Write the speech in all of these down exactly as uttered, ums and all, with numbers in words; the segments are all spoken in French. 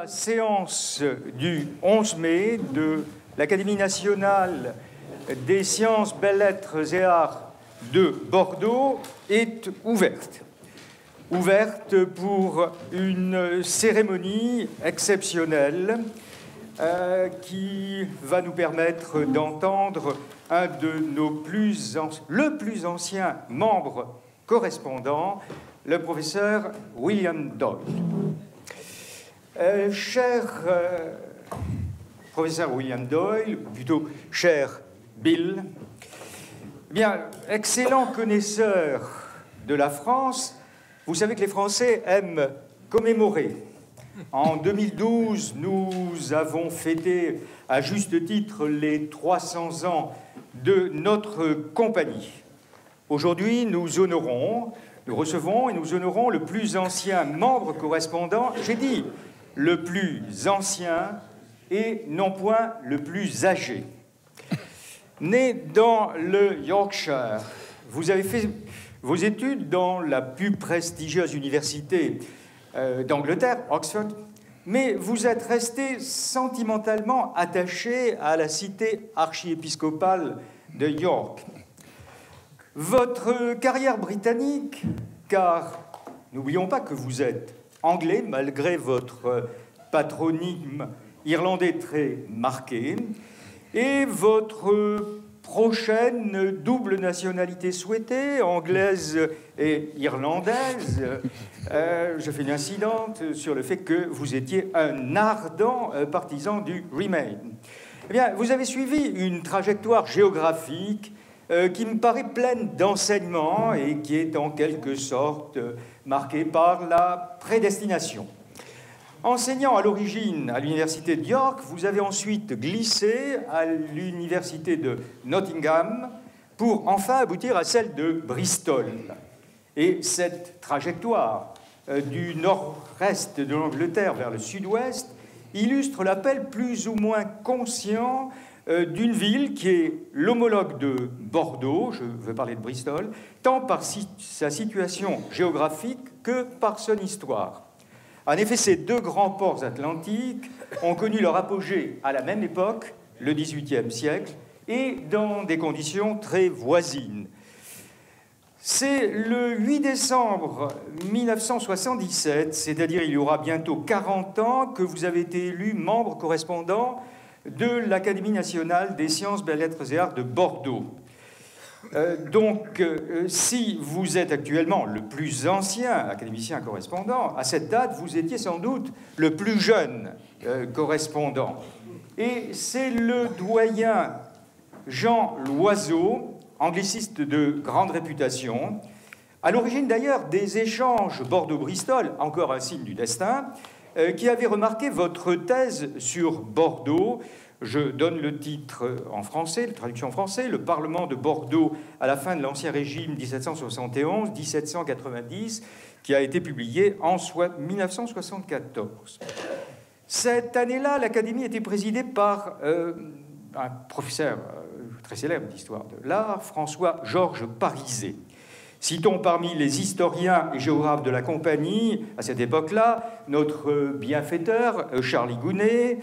la séance du onze mai de l'Académie nationale des sciences, belles-lettres et arts de Bordeaux est ouverte. Ouverte pour une cérémonie exceptionnelle euh, qui va nous permettre d'entendre un de nos plus le plus ancien membre correspondant, le professeur William Doyle. Euh, cher euh, professeur William Doyle, ou plutôt cher Bill, eh bien, excellent connaisseur de la France, vous savez que les Français aiment commémorer. En deux mille douze, nous avons fêté à juste titre les trois cents ans de notre compagnie. Aujourd'hui, nous honorons, nous recevons et nous honorons le plus ancien membre correspondant, j'ai dit le plus ancien et non point le plus âgé. Né dans le Yorkshire, vous avez fait vos études dans la plus prestigieuse université euh, d'Angleterre, Oxford, mais vous êtes resté sentimentalement attaché à la cité archiépiscopale de York. Votre carrière britannique, car n'oublions pas que vous êtes anglais, malgré votre patronyme irlandais très marqué, et votre prochaine double nationalité souhaitée, anglaise et irlandaise, euh, je fais une incidente sur le fait que vous étiez un ardent partisan du Remain. Eh bien, vous avez suivi une trajectoire géographique euh, qui me paraît pleine d'enseignements et qui est en quelque sorte euh, marquée par la prédestination. Enseignant à l'origine à l'université de York, vous avez ensuite glissé à l'université de Nottingham pour enfin aboutir à celle de Bristol. Et cette trajectoire euh, du nord-est de l'Angleterre vers le sud-ouest illustre l'appel plus ou moins conscient euh, d'une ville qui est l'homologue de Bordeaux, je veux parler de Bristol, tant par si- sa situation géographique que par son histoire. En effet, ces deux grands ports atlantiques ont connu leur apogée à la même époque, le dix-huitième siècle, et dans des conditions très voisines. C'est le huit décembre mille neuf cent soixante-dix-sept, c'est-à-dire il y aura bientôt quarante ans, que vous avez été élu membre correspondant de l'Académie nationale des sciences, belles-lettres et arts de Bordeaux. Euh, donc, euh, si vous êtes actuellement le plus ancien académicien correspondant, à cette date, vous étiez sans doute le plus jeune euh, correspondant. Et c'est le doyen Jean Loiseau, angliciste de grande réputation, à l'origine d'ailleurs des échanges Bordeaux-Bristol, encore un signe du destin, euh, qui avait remarqué votre thèse sur Bordeaux. Je donne le titre en français, la traduction en français, « Le Parlement de Bordeaux à la fin de l'Ancien Régime dix-sept cent soixante et onze à dix-sept cent quatre-vingt-dix », qui a été publié en mille neuf cent soixante-quatorze. Cette année-là, l'Académie était présidée par euh, un professeur euh, très célèbre d'histoire de l'art, François-Georges Parizet. Citons parmi les historiens et géographes de la compagnie, à cette époque-là, notre bienfaiteur, Charlie Gounet,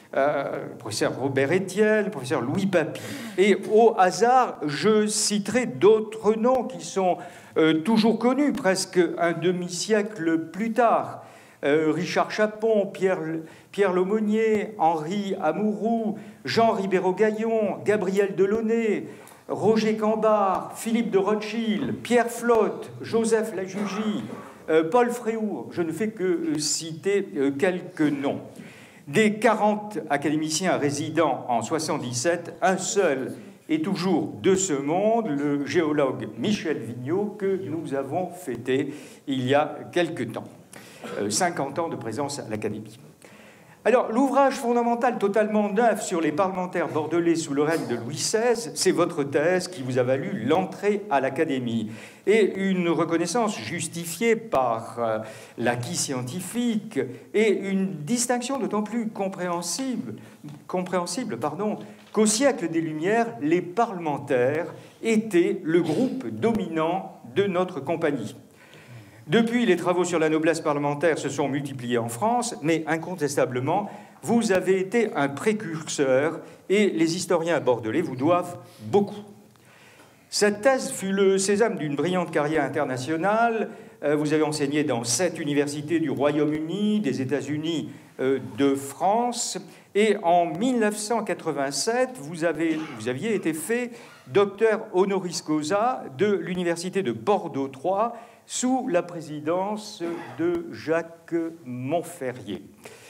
Euh, le professeur Robert Étienne, le professeur Louis Papy. Et au hasard, je citerai d'autres noms qui sont euh, toujours connus, presque un demi-siècle plus tard. Euh, Richard Chapon, Pierre, Pierre Laumonier, Henri Amouroux, Jean Ribéreau-Gaillon, Gabriel Delaunay, Roger Cambard, Philippe de Rothschild, Pierre Flotte, Joseph Lajugie, euh, Paul Fréhour. Je ne fais que euh, citer euh, quelques noms. Des quarante académiciens résidant en soixante-dix-sept, un seul est toujours de ce monde, le géologue Michel Vigneault, que nous avons fêté il y a quelque temps. Euh, cinquante ans de présence à l'Académie. Alors, l'ouvrage fondamental totalement neuf sur les parlementaires bordelais sous le règne de Louis seize, c'est votre thèse qui vous a valu l'entrée à l'Académie et une reconnaissance justifiée par euh, l'acquis scientifique et une distinction d'autant plus compréhensible, compréhensible pardon, qu'au siècle des Lumières, les parlementaires étaient le groupe dominant de notre compagnie. Depuis, les travaux sur la noblesse parlementaire se sont multipliés en France, mais incontestablement, vous avez été un précurseur et les historiens bordelais vous doivent beaucoup. Cette thèse fut le sésame d'une brillante carrière internationale. Vous avez enseigné dans sept universités du Royaume-Uni, des États-Unis, de France, et en mille neuf cent quatre-vingt-sept, vous, avez, vous aviez été fait docteur honoris causa de l'université de Bordeaux trois, sous la présidence de Jacques Montferrier.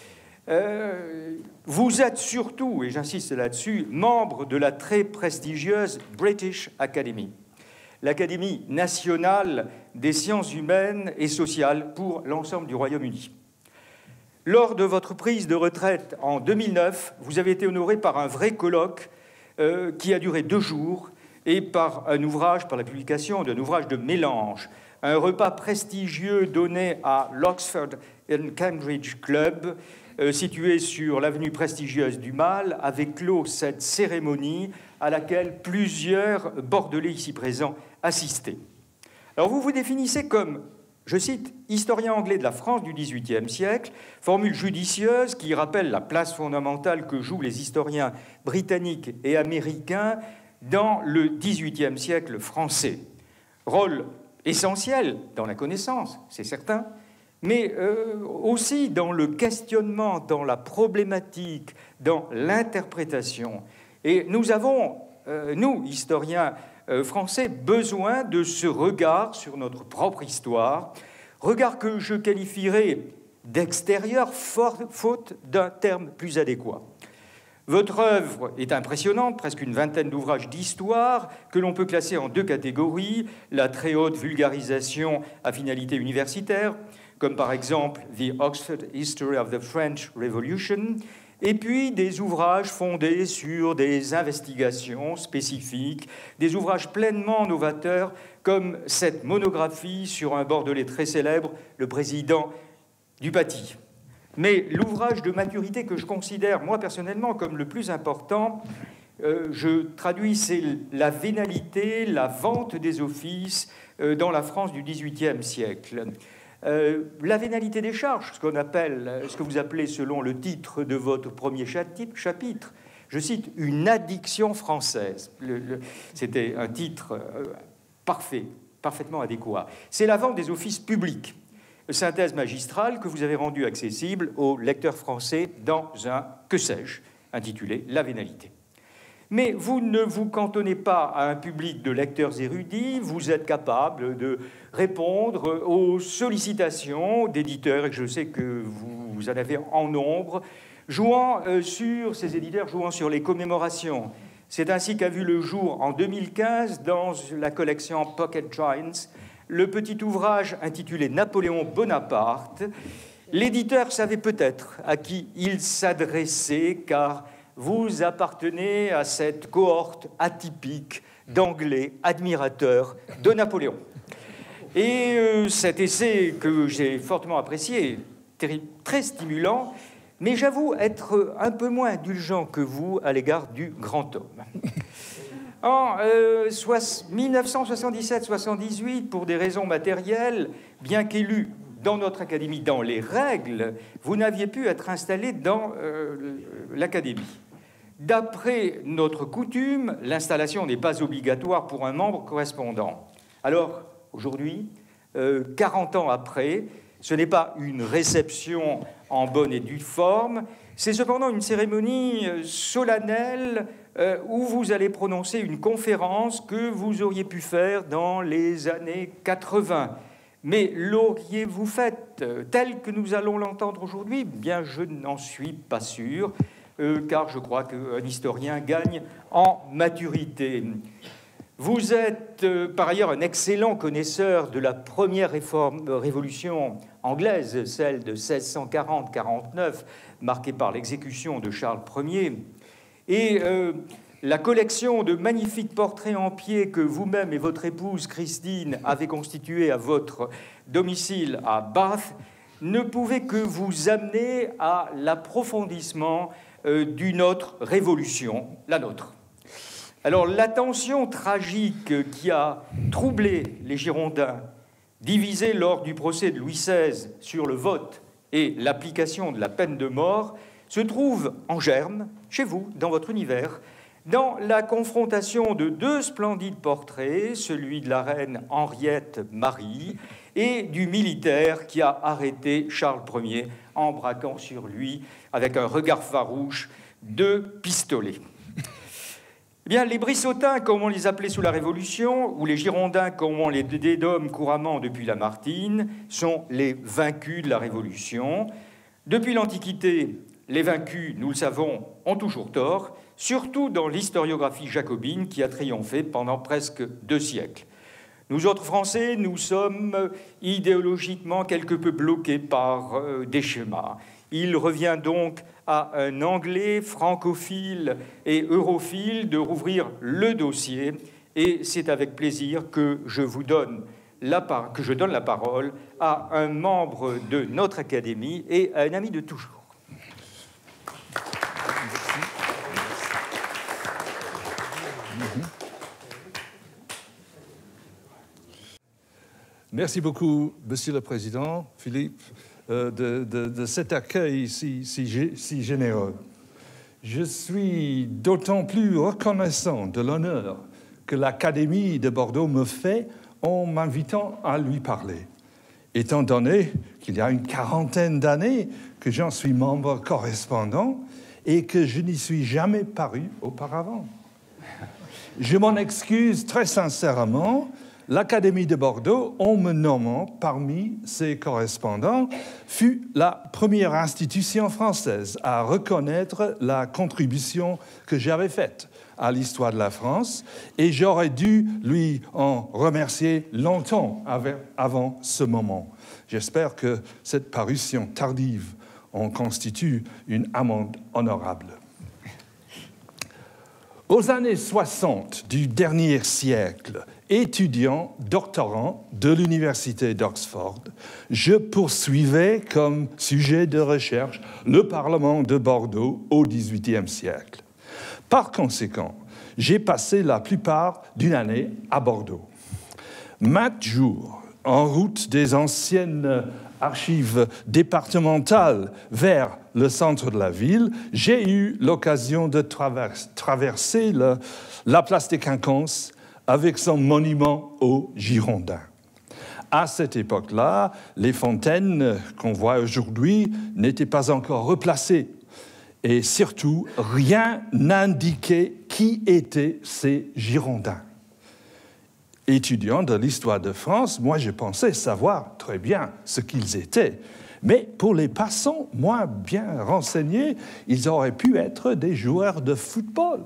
Euh, vous êtes surtout, et j'insiste là-dessus, membre de la très prestigieuse British Academy, l'Académie nationale des sciences humaines et sociales pour l'ensemble du Royaume-Uni. Lors de votre prise de retraite en deux mille neuf, vous avez été honoré par un vrai colloque euh, qui a duré deux jours et par un ouvrage, par la publication d'un ouvrage de mélange, un repas prestigieux donné à l'Oxford and Cambridge Club, euh, situé sur l'avenue prestigieuse du Mall, avait clos cette cérémonie à laquelle plusieurs Bordelais ici présents assistaient. Alors vous vous définissez comme, je cite, « historien anglais de la France du dix-huitième siècle », formule judicieuse qui rappelle la place fondamentale que jouent les historiens britanniques et américains dans le dix-huitième siècle français. Rôle essentiel dans la connaissance, c'est certain, mais euh, aussi dans le questionnement, dans la problématique, dans l'interprétation. Et nous avons, euh, nous, historiens euh, français, besoin de ce regard sur notre propre histoire, regard que je qualifierais d'extérieur, faute d'un terme plus adéquat. Votre œuvre est impressionnante, presque une vingtaine d'ouvrages d'histoire que l'on peut classer en deux catégories, la très haute vulgarisation à finalité universitaire, comme par exemple The Oxford History of the French Revolution, et puis des ouvrages fondés sur des investigations spécifiques, des ouvrages pleinement novateurs, comme cette monographie sur un Bordelais très célèbre, le président du Paty. Mais l'ouvrage de maturité que je considère, moi personnellement, comme le plus important, euh, je traduis, c'est la vénalité, la vente des offices euh, dans la France du dix-huitième siècle. Euh, la vénalité des charges, ce qu'on appelle, ce que vous appelez selon le titre de votre premier chapitre, je cite, une addiction française. Le, le, c'était un titre euh, parfait, parfaitement adéquat. C'est la vente des offices publics. Synthèse magistrale que vous avez rendue accessible aux lecteurs français dans un « Que sais-je » intitulé « La vénalité ». Mais vous ne vous cantonnez pas à un public de lecteurs érudits, vous êtes capable de répondre aux sollicitations d'éditeurs, et je sais que vous en avez en nombre, jouant sur, ces éditeurs jouant sur les commémorations. C'est ainsi qu'a vu le jour en deux mille quinze, dans la collection Pocket Giants, le petit ouvrage intitulé « Napoléon Bonaparte ». L'éditeur savait peut-être à qui il s'adressait, car vous appartenez à cette cohorte atypique d'Anglais admirateurs de Napoléon. Et euh, cet essai que j'ai fortement apprécié, très stimulant, mais j'avoue être un peu moins indulgent que vous à l'égard du grand homme. En euh, mille neuf cent soixante-dix-sept soixante-dix-huit, pour des raisons matérielles, bien qu'élu dans notre académie dans les règles, vous n'aviez pu être installé dans euh, l'académie. D'après notre coutume, l'installation n'est pas obligatoire pour un membre correspondant. Alors, aujourd'hui, euh, quarante ans après, ce n'est pas une réception en bonne et due forme, c'est cependant une cérémonie solennelle euh, où vous allez prononcer une conférence que vous auriez pu faire dans les années quatre-vingt. Mais l'auriez-vous faite telle que nous allons l'entendre aujourd'hui? Bien, je n'en suis pas sûr, euh, car je crois qu'un historien gagne en maturité. Vous êtes euh, par ailleurs un excellent connaisseur de la première réforme, révolution anglaise, celle de seize cent quarante quarante-neuf, marquée par l'exécution de Charles Ier. Et euh, la collection de magnifiques portraits en pied que vous-même et votre épouse Christine avez constituée à votre domicile à Bath ne pouvait que vous amener à l'approfondissement euh, d'une autre révolution, la nôtre. Alors, la tension tragique qui a troublé les Girondins divisé lors du procès de Louis seize sur le vote et l'application de la peine de mort, se trouve en germe, chez vous, dans votre univers, dans la confrontation de deux splendides portraits, celui de la reine Henriette Marie et du militaire qui a arrêté Charles Ier en braquant sur lui, avec un regard farouche, deux pistolets. Eh bien, les Brissotins, comme on les appelait sous la Révolution, ou les Girondins, comme on les dénomme couramment depuis Lamartine, sont les vaincus de la Révolution. Depuis l'Antiquité, les vaincus, nous le savons, ont toujours tort, surtout dans l'historiographie jacobine qui a triomphé pendant presque deux siècles. Nous autres Français, nous sommes idéologiquement quelque peu bloqués par euh, des schémas. Il revient donc à un Anglais francophile et europhile de rouvrir le dossier, et c'est avec plaisir que je vous donne la, par- que je donne la parole à un membre de notre Académie et à un ami de toujours. Merci beaucoup, Monsieur le Président, Philippe, euh, de, de, de cet accueil si, si, si généreux. Je suis d'autant plus reconnaissant de l'honneur que l'Académie de Bordeaux me fait en m'invitant à lui parler, étant donné qu'il y a une quarantaine d'années que j'en suis membre correspondant et que je n'y suis jamais paru auparavant. Je m'en excuse très sincèrement. L'Académie de Bordeaux, en me nommant parmi ses correspondants, fut la première institution française à reconnaître la contribution que j'avais faite à l'histoire de la France, et j'aurais dû lui en remercier longtemps avant ce moment. J'espère que cette parution tardive en constitue une amende honorable. Aux années soixante du dernier siècle, étudiant doctorant de l'université d'Oxford, je poursuivais comme sujet de recherche le Parlement de Bordeaux au dix-huitième siècle. Par conséquent, j'ai passé la plupart d'une année à Bordeaux. Maintes jours, en route des anciennes archives départementales vers le centre de la ville, j'ai eu l'occasion de travers- traverser le, la place des Quinconces avec son monument aux Girondins. À cette époque-là, les fontaines qu'on voit aujourd'hui n'étaient pas encore replacées. Et surtout, rien n'indiquait qui étaient ces Girondins. Étudiant de l'histoire de France, moi je pensais savoir très bien ce qu'ils étaient. Mais pour les passants moins bien renseignés, ils auraient pu être des joueurs de football.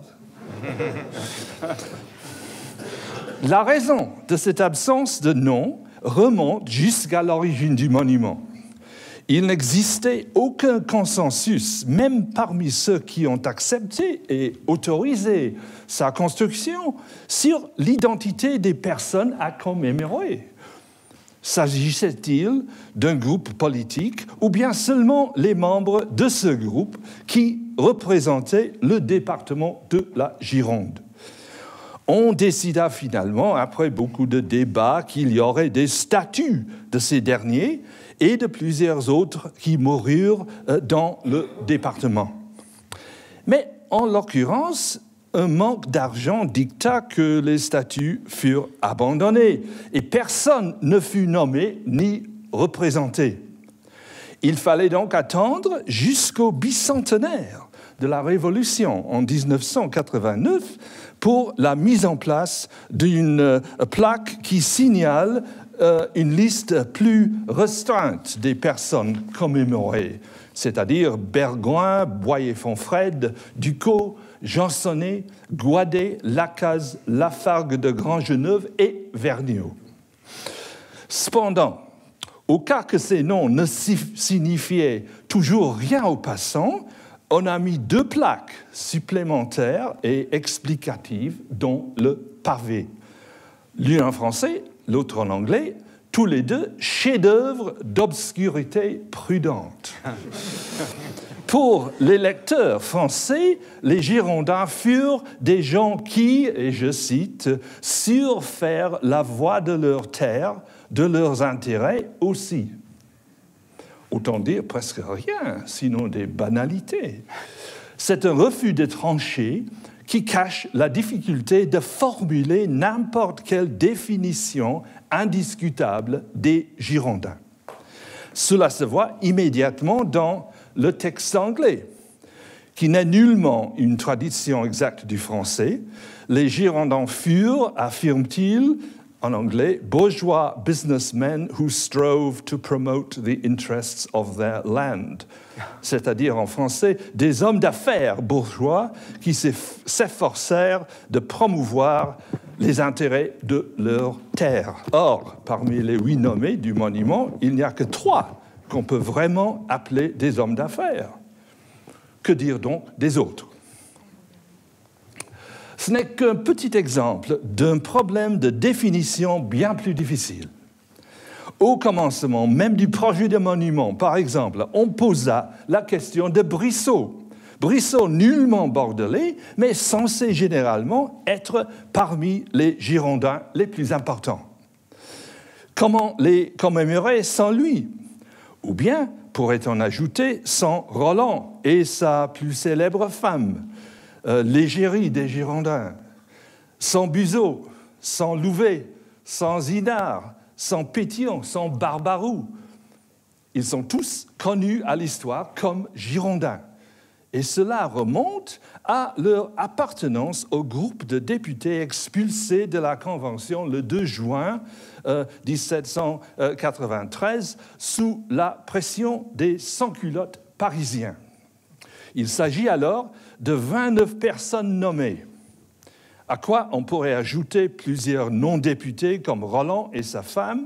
La raison de cette absence de nom remonte jusqu'à l'origine du monument. Il n'existait aucun consensus, même parmi ceux qui ont accepté et autorisé sa construction, sur l'identité des personnes à commémorer. S'agissait-il d'un groupe politique ou bien seulement les membres de ce groupe qui représentaient le département de la Gironde? On décida finalement, après beaucoup de débats, qu'il y aurait des statues de ces derniers et de plusieurs autres qui moururent dans le département. Mais en l'occurrence, un manque d'argent dicta que les statues furent abandonnées et personne ne fut nommé ni représenté. Il fallait donc attendre jusqu'au bicentenaire de la Révolution en dix-neuf cent quatre-vingt-neuf pour la mise en place d'une plaque qui signale euh, une liste plus restreinte des personnes commémorées, c'est-à-dire Bergoin, Boyer-Fonfrède, Ducos, Jansonnet, Guadet, Lacaze, Lafargue de Grand-Geneuve et Vergniaud. Cependant, au cas que ces noms ne signifiaient toujours rien aux passants, on a mis deux plaques supplémentaires et explicatives dans le pavé. L'une en français, l'autre en anglais, tous les deux chefs-d'œuvre d'obscurité prudente. Pour les lecteurs français, les Girondins furent des gens qui, et je cite, « surent faire la voie de leur terre, de leurs intérêts aussi. Autant dire presque rien, sinon des banalités. C'est un refus de trancher qui cache la difficulté de formuler n'importe quelle définition indiscutable des Girondins. Cela se voit immédiatement dans le texte anglais, qui n'est nullement une traduction exacte du français. Les Girondins furent, affirme-t-il, en anglais, bourgeois businessmen who strove to promote the interests of their land. C'est-à-dire en français, des hommes d'affaires bourgeois qui s'efforcèrent de promouvoir les intérêts de leur terre. Or, parmi les huit nommés du monument, il n'y a que trois qu'on peut vraiment appeler des hommes d'affaires. Que dire donc des autres ? Ce n'est qu'un petit exemple d'un problème de définition bien plus difficile. Au commencement même du projet de monument, par exemple, on posa la question de Brissot. Brissot nullement bordelais, mais censé généralement être parmi les Girondins les plus importants. Comment les commémorer sans lui ? Ou bien, pourrait-on ajouter, sans Roland et sa plus célèbre femme, euh, l'égérie des Girondins, sans Buzeau, sans Louvet, sans Inard, sans Pétion, sans Barbaroux. Ils sont tous connus à l'histoire comme Girondins. Et cela remonte à leur appartenance au groupe de députés expulsés de la Convention le deux juin euh, dix-sept cent quatre-vingt-treize sous la pression des sans-culottes parisiens. Il s'agit alors de vingt-neuf personnes nommées, à quoi on pourrait ajouter plusieurs non-députés comme Roland et sa femme.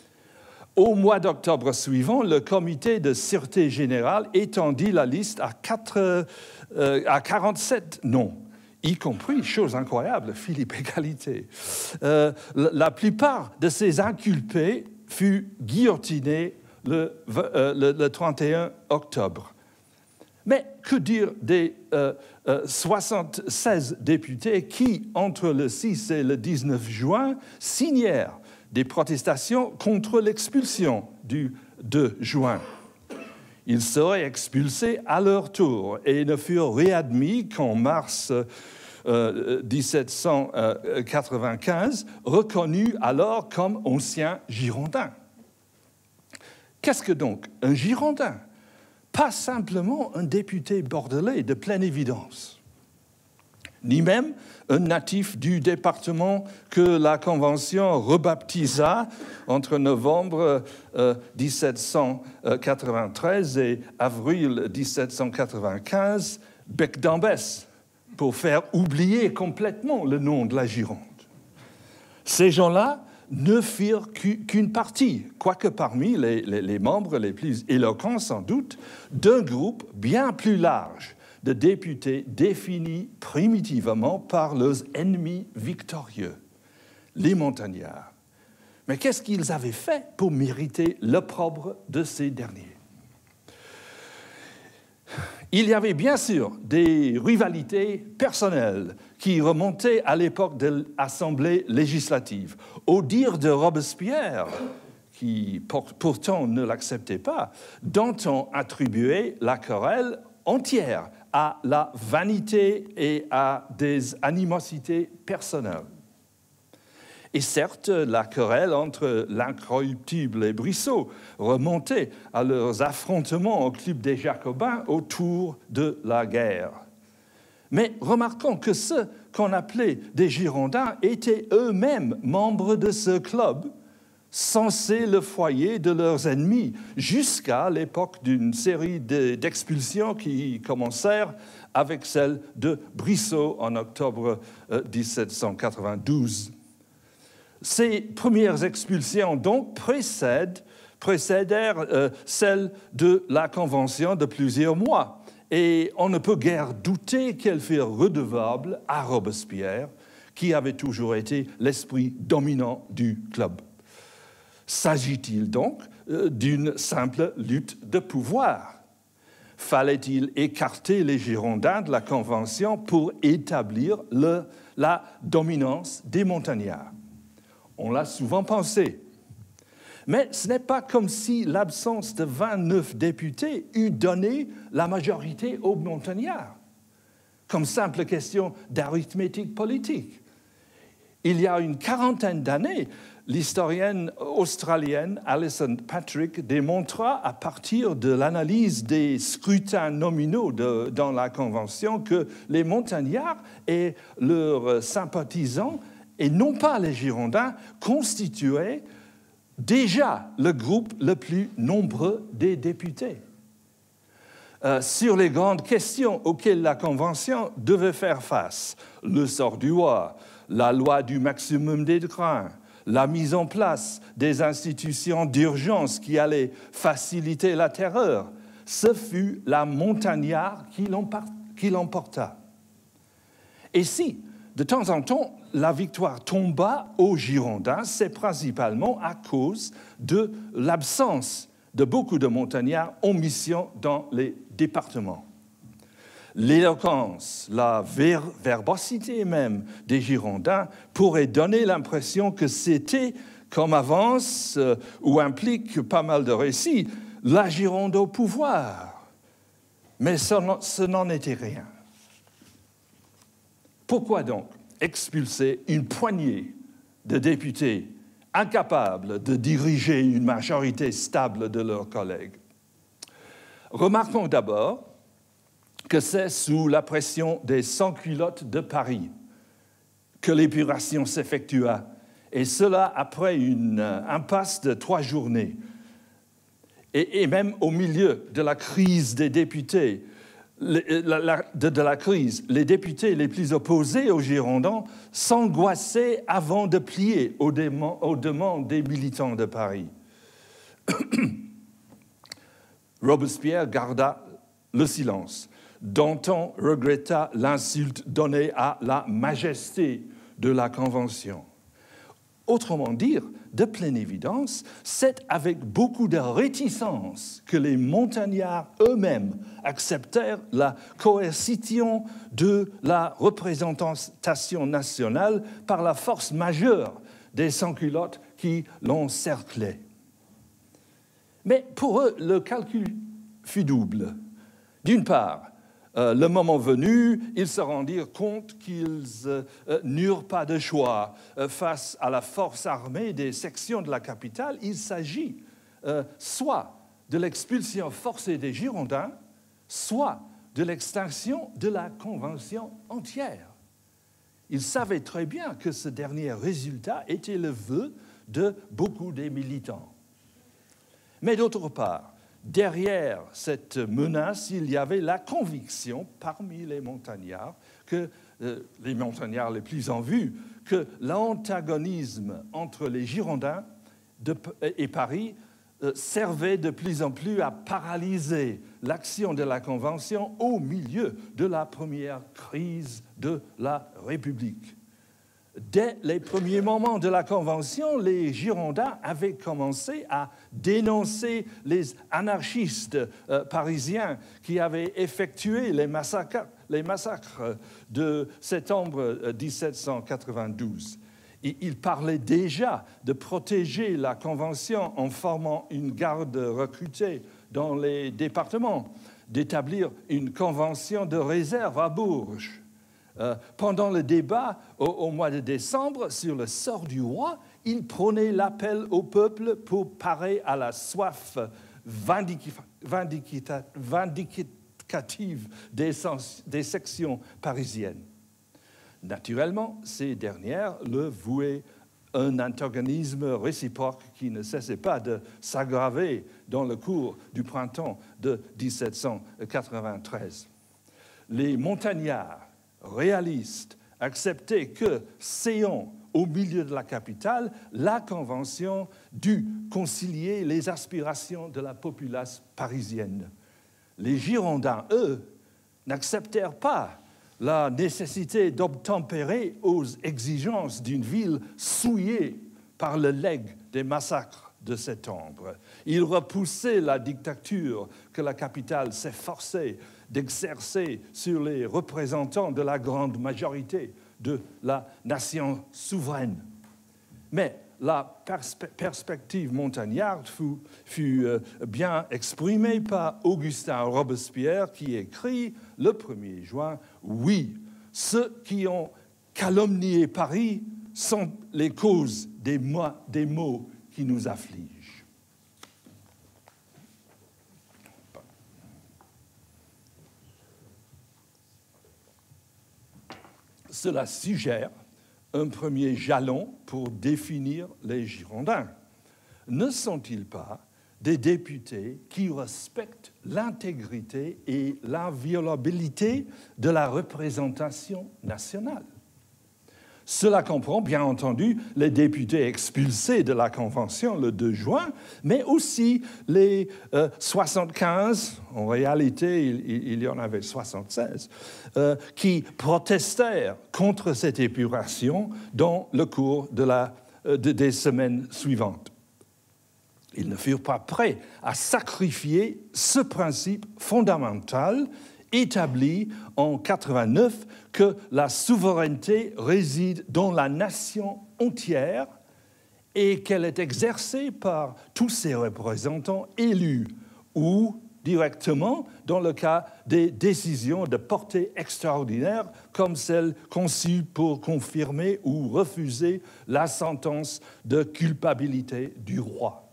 Au mois d'octobre suivant, le comité de sûreté générale étendit la liste à, quatre, euh, à quarante-sept noms, y compris, chose incroyable, Philippe Égalité. Euh, la plupart de ces inculpés furent guillotinés le, euh, le, le trente et un octobre. Mais que dire des euh, euh, soixante-seize députés qui, entre le six et le dix-neuf juin, signèrent des protestations contre l'expulsion du deux juin. Ils seraient expulsés à leur tour et ne furent réadmis qu'en mars euh, dix-sept cent quatre-vingt-quinze, reconnus alors comme anciens Girondins. Qu'est-ce que donc un Girondin ? Pas simplement un député bordelais de pleine évidence, ni même un natif du département que la Convention rebaptisa entre novembre euh, dix-sept cent quatre-vingt-treize et avril dix-sept cent quatre-vingt-quinze, Bec d'Ambès, pour faire oublier complètement le nom de la Gironde. Ces gens-là ne firent qu'une partie, quoique parmi les, les, les membres les plus éloquents sans doute, d'un groupe bien plus large de députés définis primitivement par leurs ennemis victorieux, les montagnards. Mais qu'est-ce qu'ils avaient fait pour mériter l'opprobre de ces derniers ? Il y avait bien sûr des rivalités personnelles qui remontaient à l'époque de l'Assemblée législative. Au dire de Robespierre, qui pourtant ne l'acceptait pas, dont on attribuait la querelle entière à la vanité et à des animosités personnelles. Et certes, la querelle entre l'incorruptible et Brissot remontait à leurs affrontements au club des Jacobins autour de la guerre. Mais remarquons que ceux qu'on appelait des Girondins étaient eux-mêmes membres de ce club, censé le foyer de leurs ennemis, jusqu'à l'époque d'une série d'expulsions qui commencèrent avec celle de Brissot en octobre dix-sept cent quatre-vingt-douze. Ces premières expulsions, donc, précèdent, précédèrent euh, celles de la Convention de plusieurs mois. Et on ne peut guère douter qu'elles furent redevables à Robespierre, qui avait toujours été l'esprit dominant du club. S'agit-il donc euh, d'une simple lutte de pouvoir ? Fallait-il écarter les Girondins de la Convention pour établir le, la dominance des montagnards ? On l'a souvent pensé. Mais ce n'est pas comme si l'absence de vingt-neuf députés eût donné la majorité aux montagnards, comme simple question d'arithmétique politique. Il y a une quarantaine d'années, l'historienne australienne Alison Patrick démontra à partir de l'analyse des scrutins nominaux de, dans la Convention que les montagnards et leurs sympathisants, et non pas les Girondins, constituaient déjà le groupe le plus nombreux des députés. Euh, sur les grandes questions auxquelles la Convention devait faire face, le sort du roi, la loi du maximum des grains, la mise en place des institutions d'urgence qui allaient faciliter la terreur, ce fut la montagnarde qui l'emporta. Et si, de temps en temps, la victoire tomba aux Girondins, c'est principalement à cause de l'absence de beaucoup de montagnards en mission dans les départements. L'éloquence, la ver- verbosité même des Girondins pourrait donner l'impression que c'était, comme avance euh, ou implique pas mal de récits, la Gironde au pouvoir. Mais ce n'en était rien. Pourquoi donc expulser une poignée de députés incapables de diriger une majorité stable de leurs collègues? Remarquons d'abord que c'est sous la pression des sans-culottes de Paris que l'épuration s'effectua, et cela après une impasse de trois journées. Et, et même au milieu de la crise des députés, la, la, de, de la crise, les députés les plus opposés aux Girondins s'angoissaient avant de plier aux, démons, aux demandes des militants de Paris. Robespierre garda le silence. Danton regretta l'insulte donnée à la majesté de la Convention. Autrement dit, de pleine évidence, c'est avec beaucoup de réticence que les montagnards eux-mêmes acceptèrent la coercition de la représentation nationale par la force majeure des sans-culottes qui l'encerclaient. Mais pour eux, le calcul fut double. D'une part, Euh, le moment venu, ils se rendirent compte qu'ils euh, euh, n'eurent pas de choix. Euh, face à la force armée des sections de la capitale, il s'agit euh, soit de l'expulsion forcée des Girondins, soit de l'extinction de la Convention entière. Ils savaient très bien que ce dernier résultat était le vœu de beaucoup des militants. Mais d'autre part, derrière cette menace, il y avait la conviction parmi les montagnards, que, euh, les montagnards les plus en vue, que l'antagonisme entre les Girondins de, et Paris euh, servait de plus en plus à paralyser l'action de la Convention au milieu de la première crise de la République. Dès les premiers moments de la Convention, les Girondins avaient commencé à dénoncer les anarchistes euh, parisiens qui avaient effectué les massacres, les massacres de septembre dix-sept cent quatre-vingt-douze. Et ils parlaient déjà de protéger la Convention en formant une garde recrutée dans les départements, d'établir une convention de réserve à Bourges. Euh, pendant le débat au, au mois de décembre sur le sort du roi, il prônait l'appel au peuple pour parer à la soif vindicative des, des sections parisiennes. Naturellement, ces dernières le vouaient un antagonisme réciproque qui ne cessait pas de s'aggraver dans le cours du printemps de dix-sept cent quatre-vingt-treize. Les montagnards réalistes acceptaient que, séant au milieu de la capitale, la Convention dut concilier les aspirations de la populace parisienne. Les Girondins, eux, n'acceptèrent pas la nécessité d'obtempérer aux exigences d'une ville souillée par le legs des massacres de septembre. Ils repoussaient la dictature que la capitale s'efforçait d'exercer sur les représentants de la grande majorité de la nation souveraine. Mais la perspe perspective montagnarde fut, fut euh, bien exprimée par Augustin Robespierre qui écrit le premier juin « Oui, ceux qui ont calomnié Paris sont les causes des, des maux qui nous affligent. » Cela suggère un premier jalon pour définir les Girondins. Ne sont-ils pas des députés qui respectent l'intégrité et l'inviolabilité de la représentation nationale? Cela comprend, bien entendu, les députés expulsés de la Convention le deux juin, mais aussi les euh, soixante-quinze, en réalité il, il y en avait soixante-seize, euh, qui protestèrent contre cette épuration dans le cours de la, euh, de, des semaines suivantes. Ils ne furent pas prêts à sacrifier ce principe fondamental établi en quatre-vingt-neuf que la souveraineté réside dans la nation entière et qu'elle est exercée par tous ses représentants élus ou directement dans le cas des décisions de portée extraordinaire comme celles conçues pour confirmer ou refuser la sentence de culpabilité du roi.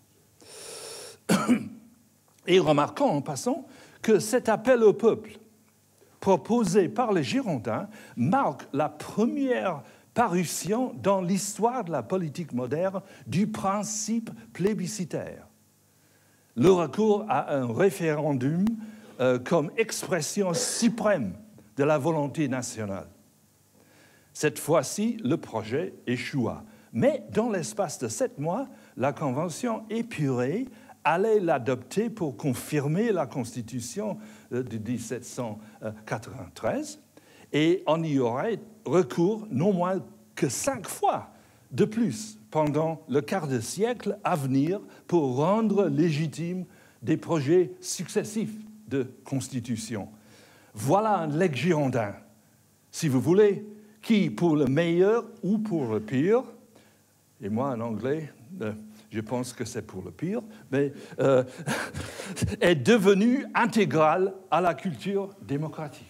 Et remarquons en passant que cet appel au peuple proposé par les Girondins marque la première parution dans l'histoire de la politique moderne du principe plébiscitaire. Le recours à un référendum euh, comme expression suprême de la volonté nationale. Cette fois-ci, le projet échoua. Mais dans l'espace de sept mois, la Convention épurée allait l'adopter pour confirmer la Constitution de dix-sept cent quatre-vingt-treize et on y aurait recours non moins que cinq fois de plus pendant le quart de siècle à venir pour rendre légitimes des projets successifs de Constitution. Voilà un legs girondin, si vous voulez, qui, pour le meilleur ou pour le pire, et moi en anglais, euh, je pense que c'est pour le pire, mais euh, est devenu intégral à la culture démocratique.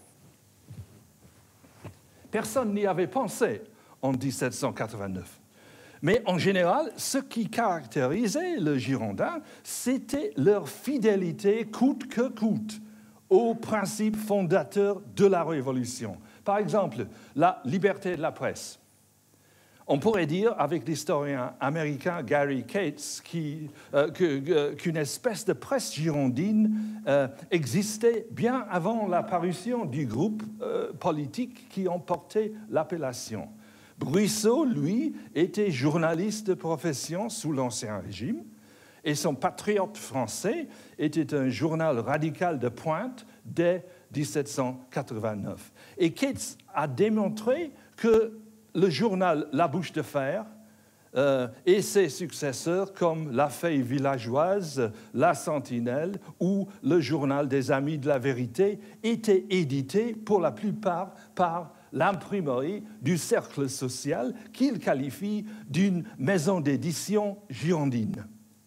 Personne n'y avait pensé en dix-sept cent quatre-vingt-neuf. Mais en général, ce qui caractérisait le Girondin, c'était leur fidélité coûte que coûte aux principes fondateurs de la Révolution. Par exemple, la liberté de la presse. On pourrait dire, avec l'historien américain Gary Cates, qui, euh, que, qu'une espèce de presse girondine euh, existait bien avant la parution du groupe euh, politique qui en portait l'appellation. Bruisseau, lui, était journaliste de profession sous l'Ancien Régime et son Patriote français était un journal radical de pointe dès dix-sept cent quatre-vingt-neuf. Et Cates a démontré que le journal La Bouche de Fer euh, et ses successeurs comme La Feuille villageoise, La Sentinelle ou le journal des Amis de la Vérité étaient édités pour la plupart par l'imprimerie du cercle social qu'il qualifie d'une maison d'édition girondine.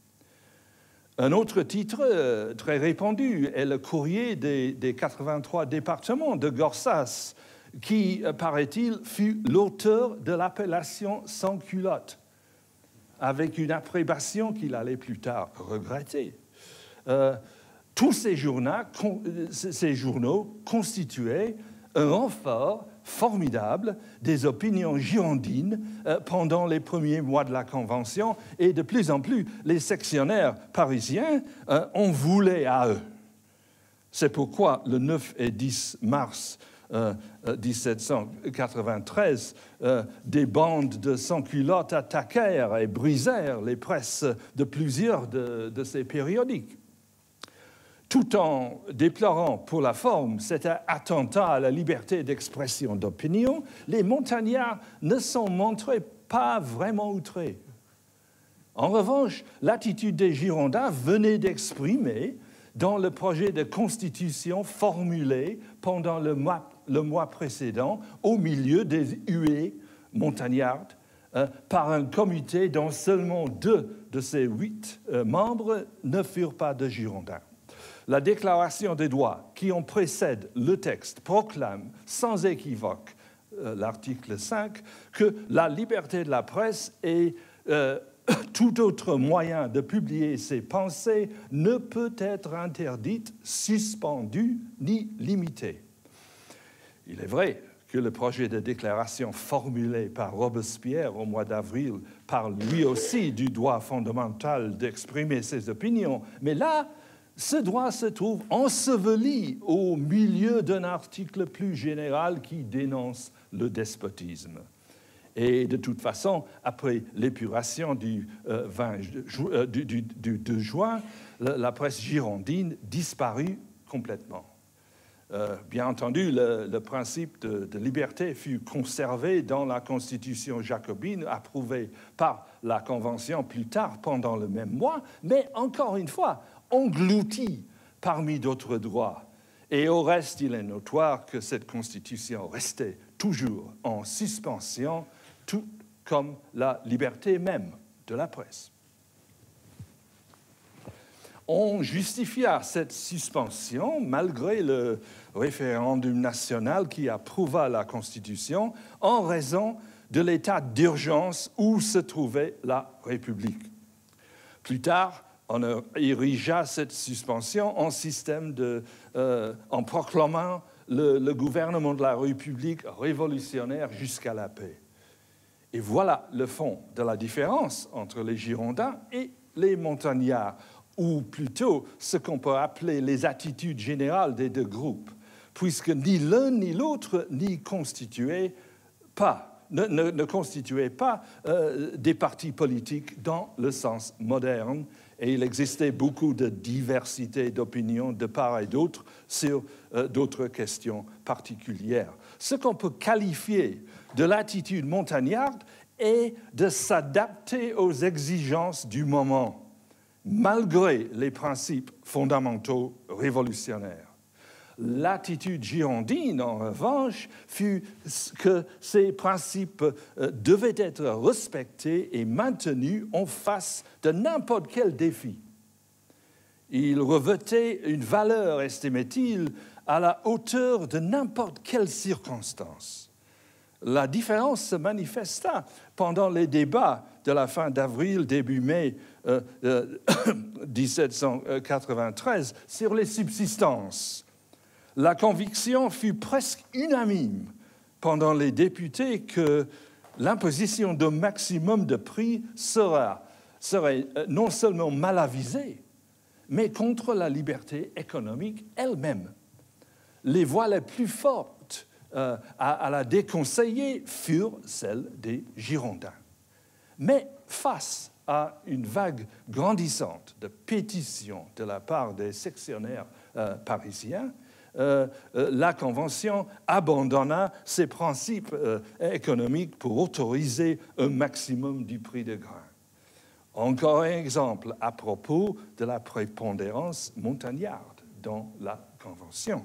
Un autre titre euh, très répandu est le courrier des, des quatre-vingt-trois départements de Gorsas, qui, paraît-il, fut l'auteur de l'appellation sans-culotte, avec une approbation qu'il allait plus tard regretter. Euh, tous ces journaux, con, ces journaux constituaient un renfort formidable des opinions girondines euh, pendant les premiers mois de la Convention, et de plus en plus, les sectionnaires parisiens euh, en voulaient à eux. C'est pourquoi le neuf et dix mars Euh, dix-sept cent quatre-vingt-treize, euh, des bandes de sans-culottes attaquèrent et brisèrent les presses de plusieurs de, de ces périodiques. Tout en déplorant pour la forme cet attentat à la liberté d'expression d'opinion, les montagnards ne s'en montraient pas vraiment outrés. En revanche, l'attitude des Girondins venait d'exprimer dans le projet de constitution formulé pendant le mois, le mois précédent, au milieu des huées montagnardes, euh, par un comité dont seulement deux de ses huit euh, membres ne furent pas de Girondins. La Déclaration des droits qui en précède le texte proclame sans équivoque, euh, l'article cinq, que la liberté de la presse est euh, tout autre moyen de publier ses pensées ne peut être interdite, suspendue ni limitée. Il est vrai que le projet de déclaration formulé par Robespierre au mois d'avril parle lui aussi du droit fondamental d'exprimer ses opinions, mais là, ce droit se trouve enseveli au milieu d'un article plus général qui dénonce le despotisme. Et de toute façon, après l'épuration du, euh, vingt, euh, du, du, du deux juin, la, la presse girondine disparut complètement. Euh, bien entendu, le, le principe de, de liberté fut conservé dans la Constitution jacobine, approuvée par la Convention plus tard pendant le même mois, mais encore une fois, englouti parmi d'autres droits. Et au reste, il est notoire que cette Constitution restait toujours en suspension, tout comme la liberté même de la presse. On justifia cette suspension, malgré le référendum national qui approuva la Constitution, en raison de l'état d'urgence où se trouvait la République. Plus tard, on érigea cette suspension en système de, euh, en proclamant le, le gouvernement de la République révolutionnaire jusqu'à la paix. Et voilà le fond de la différence entre les Girondins et les montagnards, ou plutôt ce qu'on peut appeler les attitudes générales des deux groupes, puisque ni l'un ni l'autre n'y constituaient pas, ne, ne, ne constituaient pas euh, des partis politiques dans le sens moderne, et il existait beaucoup de diversité d'opinions de part et d'autre sur euh, d'autres questions particulières. Ce qu'on peut qualifier de l'attitude montagnarde est de s'adapter aux exigences du moment, malgré les principes fondamentaux révolutionnaires. L'attitude girondine, en revanche, fut que ces principes devaient être respectés et maintenus en face de n'importe quel défi. Ils revêtaient une valeur, estimait-il, à la hauteur de n'importe quelle circonstance. La différence se manifesta pendant les débats de la fin d'avril, début mai euh, euh, dix-sept cent quatre-vingt-treize sur les subsistances. La conviction fut presque unanime pendant les députés que l'imposition d'un maximum de prix sera, serait non seulement mal avisée, mais contre la liberté économique elle-même. Les voix les plus fortes euh, à, à la déconseiller furent celles des Girondins. Mais face à une vague grandissante de pétitions de la part des sectionnaires euh, parisiens, euh, euh, la Convention abandonna ses principes euh, économiques pour autoriser un maximum du prix de grain. Encore un exemple à propos de la prépondérance montagnarde dans la Convention.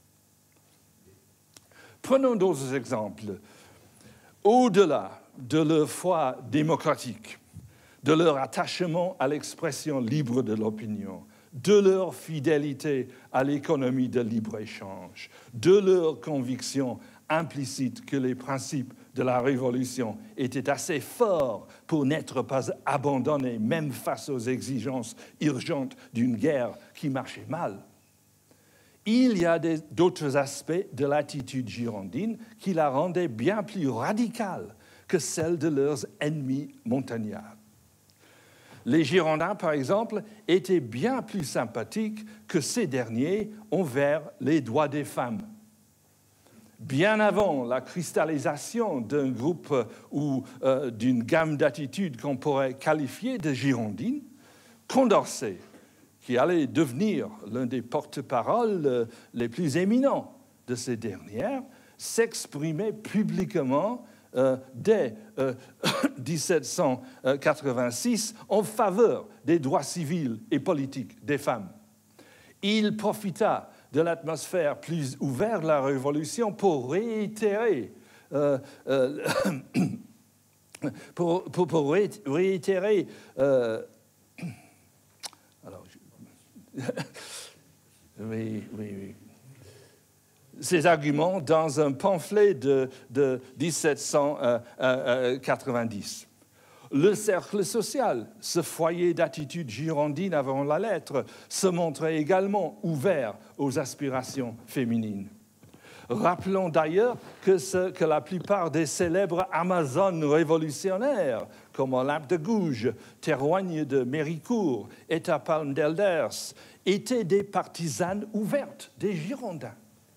Prenons d'autres exemples. Au-delà de leur foi démocratique, de leur attachement à l'expression libre de l'opinion, de leur fidélité à l'économie de libre-échange, de leur conviction implicite que les principes de la Révolution étaient assez forts pour n'être pas abandonnés, même face aux exigences urgentes d'une guerre qui marchait mal. Il y a des, d'autres aspects de l'attitude girondine qui la rendaient bien plus radicale que celle de leurs ennemis montagnards. Les Girondins, par exemple, étaient bien plus sympathiques que ces derniers envers les droits des femmes. Bien avant la cristallisation d'un groupe ou euh, d'une gamme d'attitudes qu'on pourrait qualifier de girondines, Condorcet, qui allait devenir l'un des porte-paroles euh, les plus éminents de ces dernières, s'exprimait publiquement euh, dès euh, dix-sept cent quatre-vingt-six en faveur des droits civils et politiques des femmes. Il profita de l'atmosphère plus ouverte de la Révolution pour réitérer euh, euh, pour, pour, pour réitérer... Euh, alors, je, oui, oui, oui. Ces arguments dans un pamphlet de, de dix-sept cent quatre-vingt-dix. Le cercle social, ce foyer d'attitude girondine avant la lettre, se montrait également ouvert aux aspirations féminines. Rappelons d'ailleurs que, ce, que la plupart des célèbres Amazones révolutionnaires, comme Olympe de Gouges, Théroigne de Méricourt, Etta Palm d'Elders, étaient des partisanes ouvertes des Girondins.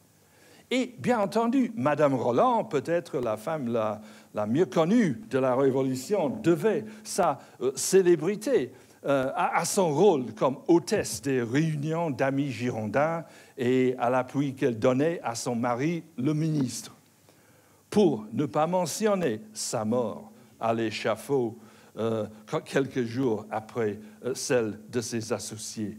Et bien entendu, Madame Roland, peut-être la femme la, la mieux connue de la Révolution, devait sa euh, célébrité euh, à, à son rôle comme hôtesse des réunions d'amis girondins et à l'appui qu'elle donnait à son mari, le ministre. Pour ne pas mentionner sa mort à l'échafaud euh, quelques jours après euh, celle de ses associés.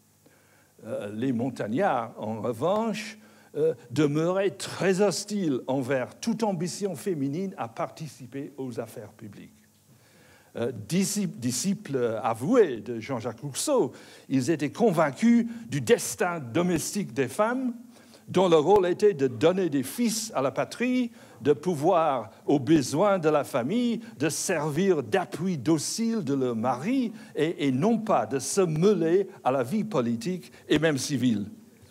Euh, les montagnards, en revanche, Euh, demeurait très hostile envers toute ambition féminine à participer aux affaires publiques. Euh, disciples avoués de Jean-Jacques Rousseau, ils étaient convaincus du destin domestique des femmes, dont le rôle était de donner des fils à la patrie, de pouvoir aux besoins de la famille, de servir d'appui docile de leur mari et, et non pas de se mêler à la vie politique et même civile.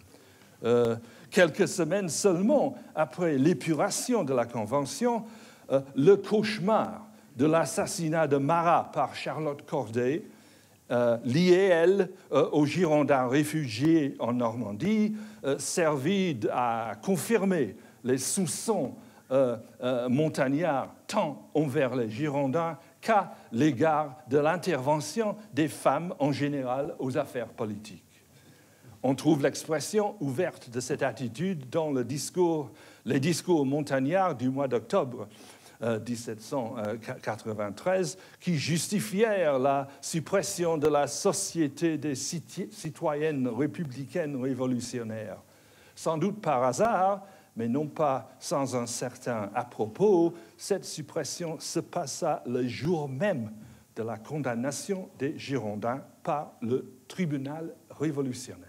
Euh, Quelques semaines seulement après l'épuration de la Convention, euh, le cauchemar de l'assassinat de Marat par Charlotte Corday, euh, lié, elle, euh, aux Girondins réfugiés en Normandie, euh, servit à confirmer les soupçons euh, euh, montagnards tant envers les Girondins qu'à l'égard de l'intervention des femmes en général aux affaires politiques. On trouve l'expression ouverte de cette attitude dans le discours, les discours montagnards du mois d'octobre euh, dix-sept cent quatre-vingt-treize qui justifièrent la suppression de la Société des citoyennes républicaines révolutionnaires. Sans doute par hasard, mais non pas sans un certain à-propos, cette suppression se passa le jour même de la condamnation des Girondins par le tribunal révolutionnaire.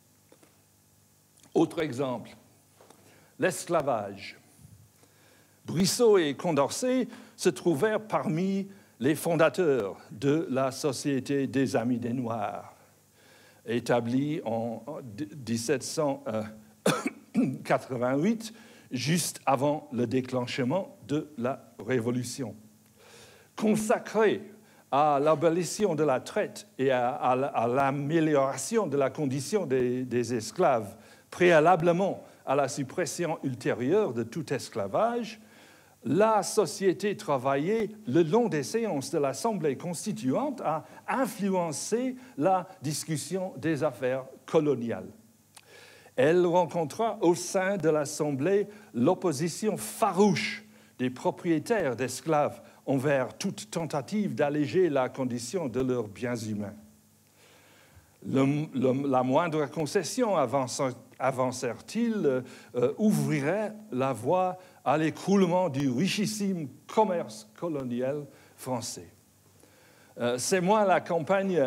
Autre exemple, l'esclavage. Brissot et Condorcet se trouvèrent parmi les fondateurs de la Société des Amis des Noirs, établie en dix-sept cent quatre-vingt-huit, juste avant le déclenchement de la Révolution. Consacrée à l'abolition de la traite et à, à, à l'amélioration de la condition des, des esclaves, préalablement à la suppression ultérieure de tout esclavage, la société travaillait le long des séances de l'Assemblée constituante à influencer la discussion des affaires coloniales. Elle rencontra au sein de l'Assemblée l'opposition farouche des propriétaires d'esclaves envers toute tentative d'alléger la condition de leurs biens humains. Le, le, la moindre concession, avancèrent-ils, euh, ouvrirait la voie à l'écroulement du richissime commerce colonial français. Euh, c'est moins la campagne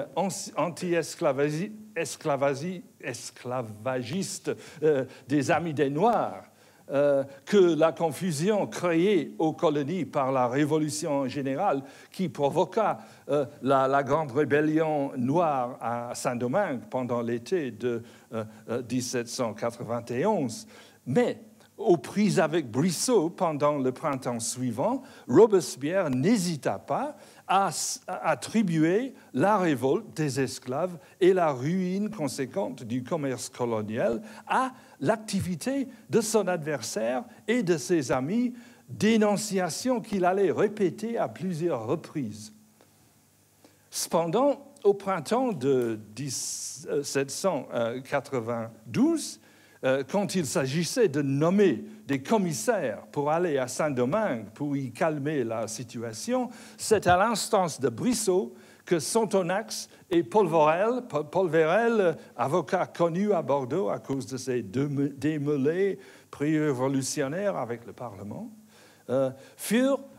anti-esclavagiste euh, des Amis des Noirs euh, que la confusion créée aux colonies par la Révolution générale qui provoqua euh, la, la grande rébellion noire à Saint-Domingue pendant l'été de euh, dix-sept cent quatre-vingt-onze. Mais aux prises avec Brissot pendant le printemps suivant, Robespierre n'hésita pas à attribuer la révolte des esclaves et la ruine conséquente du commerce colonial à l'activité de son adversaire et de ses amis, dénonciation qu'il allait répéter à plusieurs reprises. Cependant, au printemps de dix-sept cent quatre-vingt-douze, quand il s'agissait de nommer des commissaires pour aller à Saint-Domingue pour y calmer la situation, c'est à l'instance de Brissot que Sontonax et Paul Vérel, Paul Vérel, avocat connu à Bordeaux à cause de ses démêlés pré-révolutionnaires avec le Parlement, euh, furent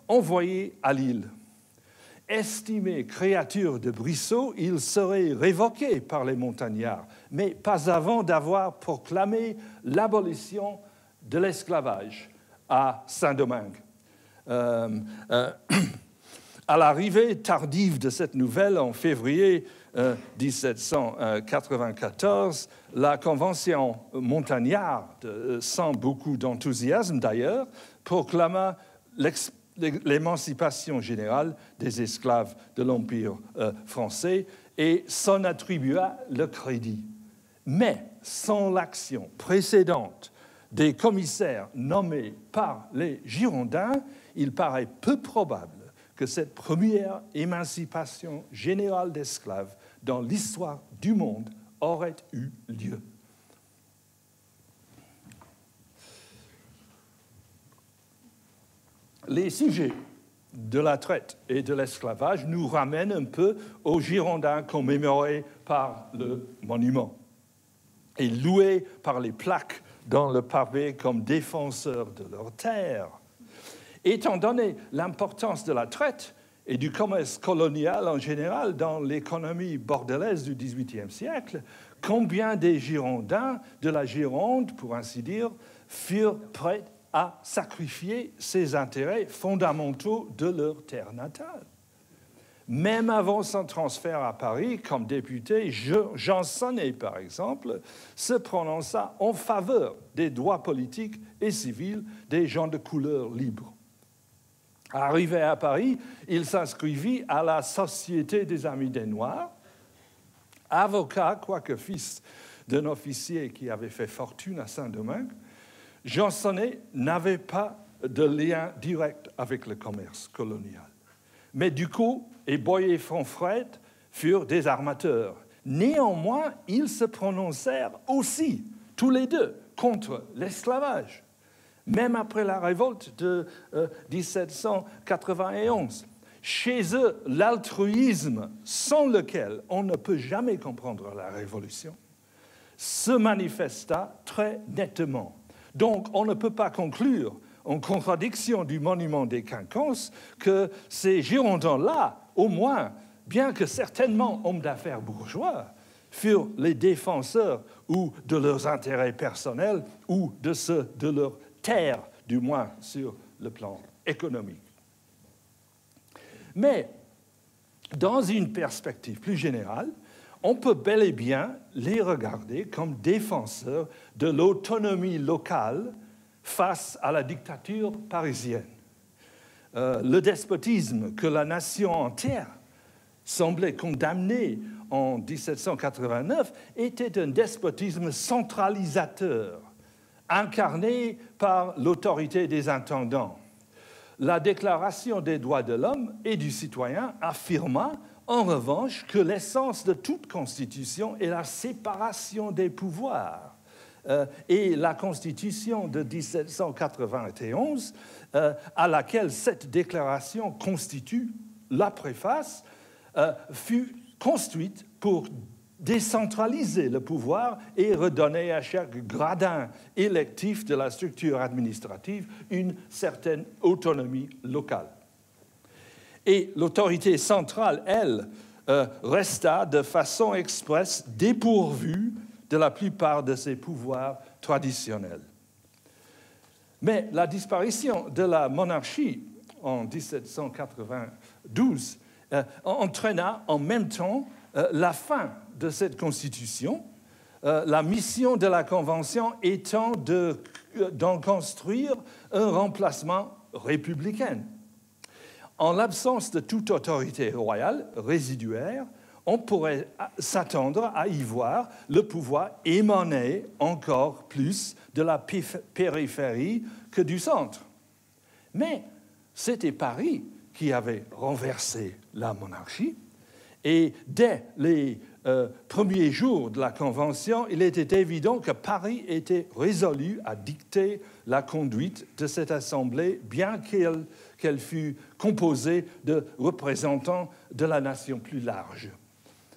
envoyé à l'île. Estimé créature de Brissot, il serait révoqué par les montagnards, mais pas avant d'avoir proclamé l'abolition de l'esclavage à Saint-Domingue. Euh, euh, à l'arrivée tardive de cette nouvelle en février euh, dix-sept cent quatre-vingt-quatorze, la Convention montagnarde, euh, sans beaucoup d'enthousiasme d'ailleurs, proclama l'ex- l'émancipation générale des esclaves de l'Empire euh, français et s'en attribua le crédit. Mais sans l'action précédente des commissaires nommés par les Girondins, il paraît peu probable que cette première émancipation générale d'esclaves dans l'histoire du monde aurait eu lieu. Les sujets de la traite et de l'esclavage nous ramènent un peu aux Girondins commémorés par le monument et loués par les plaques dans le pavé comme défenseurs de leurs terres. Étant donné l'importance de la traite et du commerce colonial en général dans l'économie bordelaise du dix-huitième siècle, combien des Girondins de la Gironde, pour ainsi dire, furent prêts à sacrifier ces intérêts fondamentaux de leur terre natale. Même avant son transfert à Paris, comme député, Jean Sonnet, par exemple, se prononça en faveur des droits politiques et civils des gens de couleur libre. Arrivé à Paris, il s'inscrivit à la Société des Amis des Noirs. Avocat, quoique fils d'un officier qui avait fait fortune à Saint-Domingue, Jean Sonnet n'avait pas de lien direct avec le commerce colonial. Mais Ducos et Boyer-Fonfrède furent des armateurs. Néanmoins, ils se prononcèrent aussi, tous les deux, contre l'esclavage, même après la révolte de euh, dix-sept cent quatre-vingt-onze. Chez eux, l'altruisme sans lequel on ne peut jamais comprendre la Révolution se manifesta très nettement. Donc, on ne peut pas conclure, en contradiction du monument des Quinconces, que ces Girondins-là, au moins, bien que certainement hommes d'affaires bourgeois, furent les défenseurs ou de leurs intérêts personnels ou de ceux de leur terre, du moins sur le plan économique. Mais, dans une perspective plus générale, on peut bel et bien les regarder comme défenseurs de l'autonomie locale face à la dictature parisienne. Euh, le despotisme que la nation entière semblait condamner en dix-sept cent quatre-vingt-neuf était un despotisme centralisateur, incarné par l'autorité des intendants. La Déclaration des droits de l'homme et du citoyen affirma en revanche que l'essence de toute constitution est la séparation des pouvoirs. Euh, et la Constitution de dix-sept cent quatre-vingt-onze, euh, à laquelle cette déclaration constitue la préface, euh, fut construite pour décentraliser le pouvoir et redonner à chaque gradin électif de la structure administrative une certaine autonomie locale. Et l'autorité centrale, elle, euh, resta de façon expresse dépourvue de la plupart de ses pouvoirs traditionnels. Mais la disparition de la monarchie en dix-sept cent quatre-vingt-douze euh, entraîna en même temps euh, la fin de cette constitution, euh, la mission de la Convention étant de, d'en construire un remplacement républicain. En l'absence de toute autorité royale résiduaire, on pourrait s'attendre à y voir le pouvoir émaner encore plus de la périphérie que du centre. Mais c'était Paris qui avait renversé la monarchie, et dès les euh, premiers jours de la Convention, il était évident que Paris était résolu à dicter la conduite de cette Assemblée, bien qu'elle, qu'elle fût composée de représentants de la nation plus large.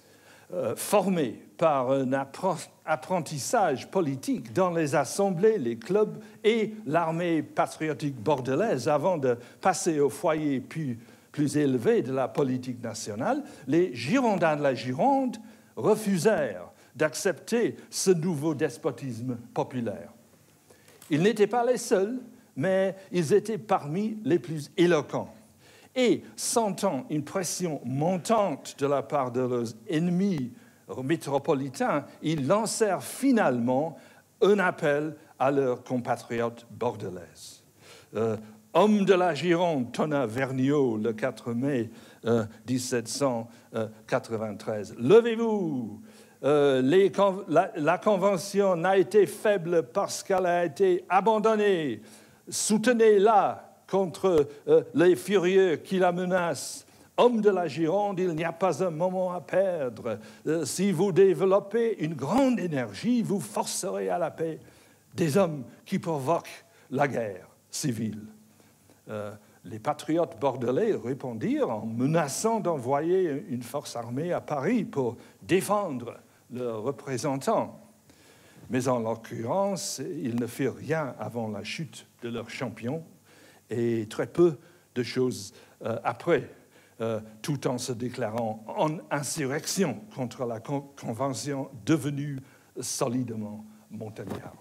euh, formés par un apprentissage politique dans les assemblées, les clubs et l'armée patriotique bordelaise avant de passer au foyer plus, plus élevé de la politique nationale, les Girondins de la Gironde refusèrent d'accepter ce nouveau despotisme populaire. Ils n'étaient pas les seuls, mais ils étaient parmi les plus éloquents. Et, sentant une pression montante de la part de leurs ennemis métropolitains, ils lancèrent finalement un appel à leurs compatriotes bordelaises. Euh, homme de la Gironde, Thomas Vergniaud, le quatre mai euh, dix-sept cent quatre-vingt-treize. Levez-vous! Euh, les, la, la Convention n'a été faible parce qu'elle a été abandonnée. Soutenez-la contre euh, les furieux qui la menacent. Homme de la Gironde, il n'y a pas un moment à perdre. Euh, si vous développez une grande énergie, vous forcerez à la paix des hommes qui provoquent la guerre civile. Euh, les patriotes bordelais répondirent en menaçant d'envoyer une force armée à Paris pour défendre leurs représentants. Mais en l'occurrence, ils ne firent rien avant la chute de leur champion et très peu de choses euh, après, euh, tout en se déclarant en insurrection contre la con- Convention devenue solidement montagnarde.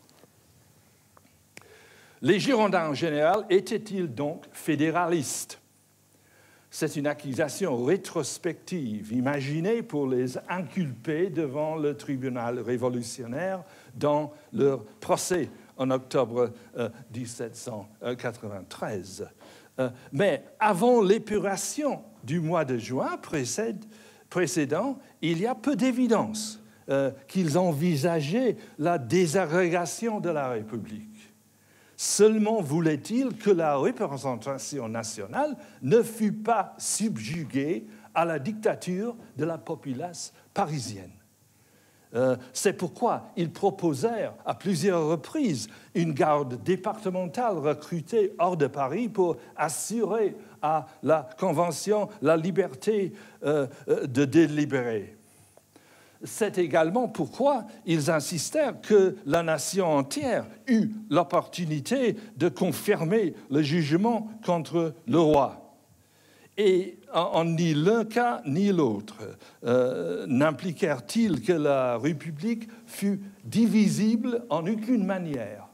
Les Girondins en général étaient-ils donc fédéralistes? C'est une accusation rétrospective, imaginée pour les inculper devant le tribunal révolutionnaire dans leur procès en octobre euh, dix-sept cent quatre-vingt-treize. Euh, mais avant l'épuration du mois de juin précède, précédent, il y a peu d'évidence euh, qu'ils envisageaient la désagrégation de la République. Seulement voulait-il que la représentation nationale ne fût pas subjuguée à la dictature de la populace parisienne. Euh, c'est pourquoi ils proposèrent à plusieurs reprises une garde départementale recrutée hors de Paris pour assurer à la Convention la liberté euh, de délibérer. C'est également pourquoi ils insistèrent que la nation entière eut l'opportunité de confirmer le jugement contre le roi. Et en, en ni l'un cas ni l'autre euh, n'impliquèrent-ils que la République fût divisible en aucune manière.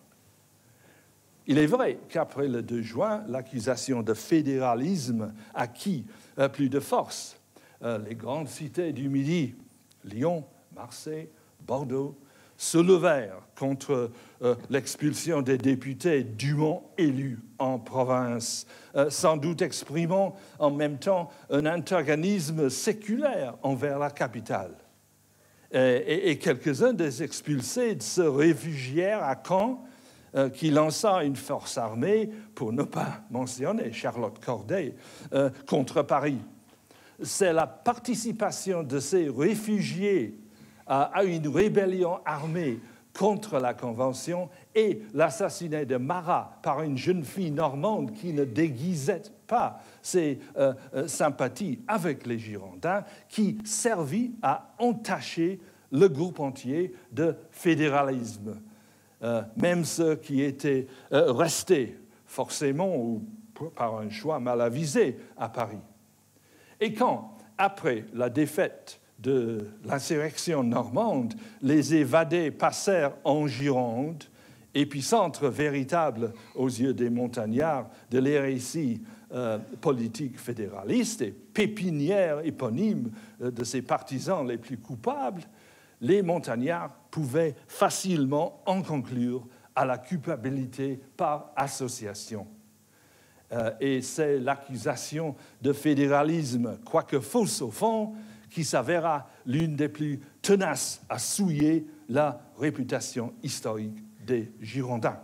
Il est vrai qu'après le deux juin, l'accusation de fédéralisme acquit euh, plus de force. Euh, les grandes cités du Midi, Lyon, Marseille, Bordeaux, se levèrent contre euh, l'expulsion des députés dûment élus en province, euh, sans doute exprimant en même temps un antagonisme séculaire envers la capitale. Et, et, et quelques-uns des expulsés se réfugièrent à Caen, euh, qui lança une force armée, pour ne pas mentionner Charlotte Corday, euh, contre Paris. C'est la participation de ces réfugiés à, à une rébellion armée contre la Convention et l'assassinat de Marat par une jeune fille normande qui ne déguisait pas ses euh, euh, sympathies avec les Girondins qui servit à entacher le groupe entier de fédéralisme. Euh, même ceux qui étaient euh, restés forcément ou par un choix mal avisé à Paris. Et quand, après la défaite de l'insurrection normande, les évadés passèrent en Gironde, épicentre véritable aux yeux des montagnards de l'hérésie euh, politique fédéraliste et pépinière éponyme euh, de ses partisans les plus coupables, les montagnards pouvaient facilement en conclure à la culpabilité par association. Euh, et c'est l'accusation de fédéralisme, quoique fausse au fond, qui s'avéra l'une des plus tenaces à souiller la réputation historique des Girondins.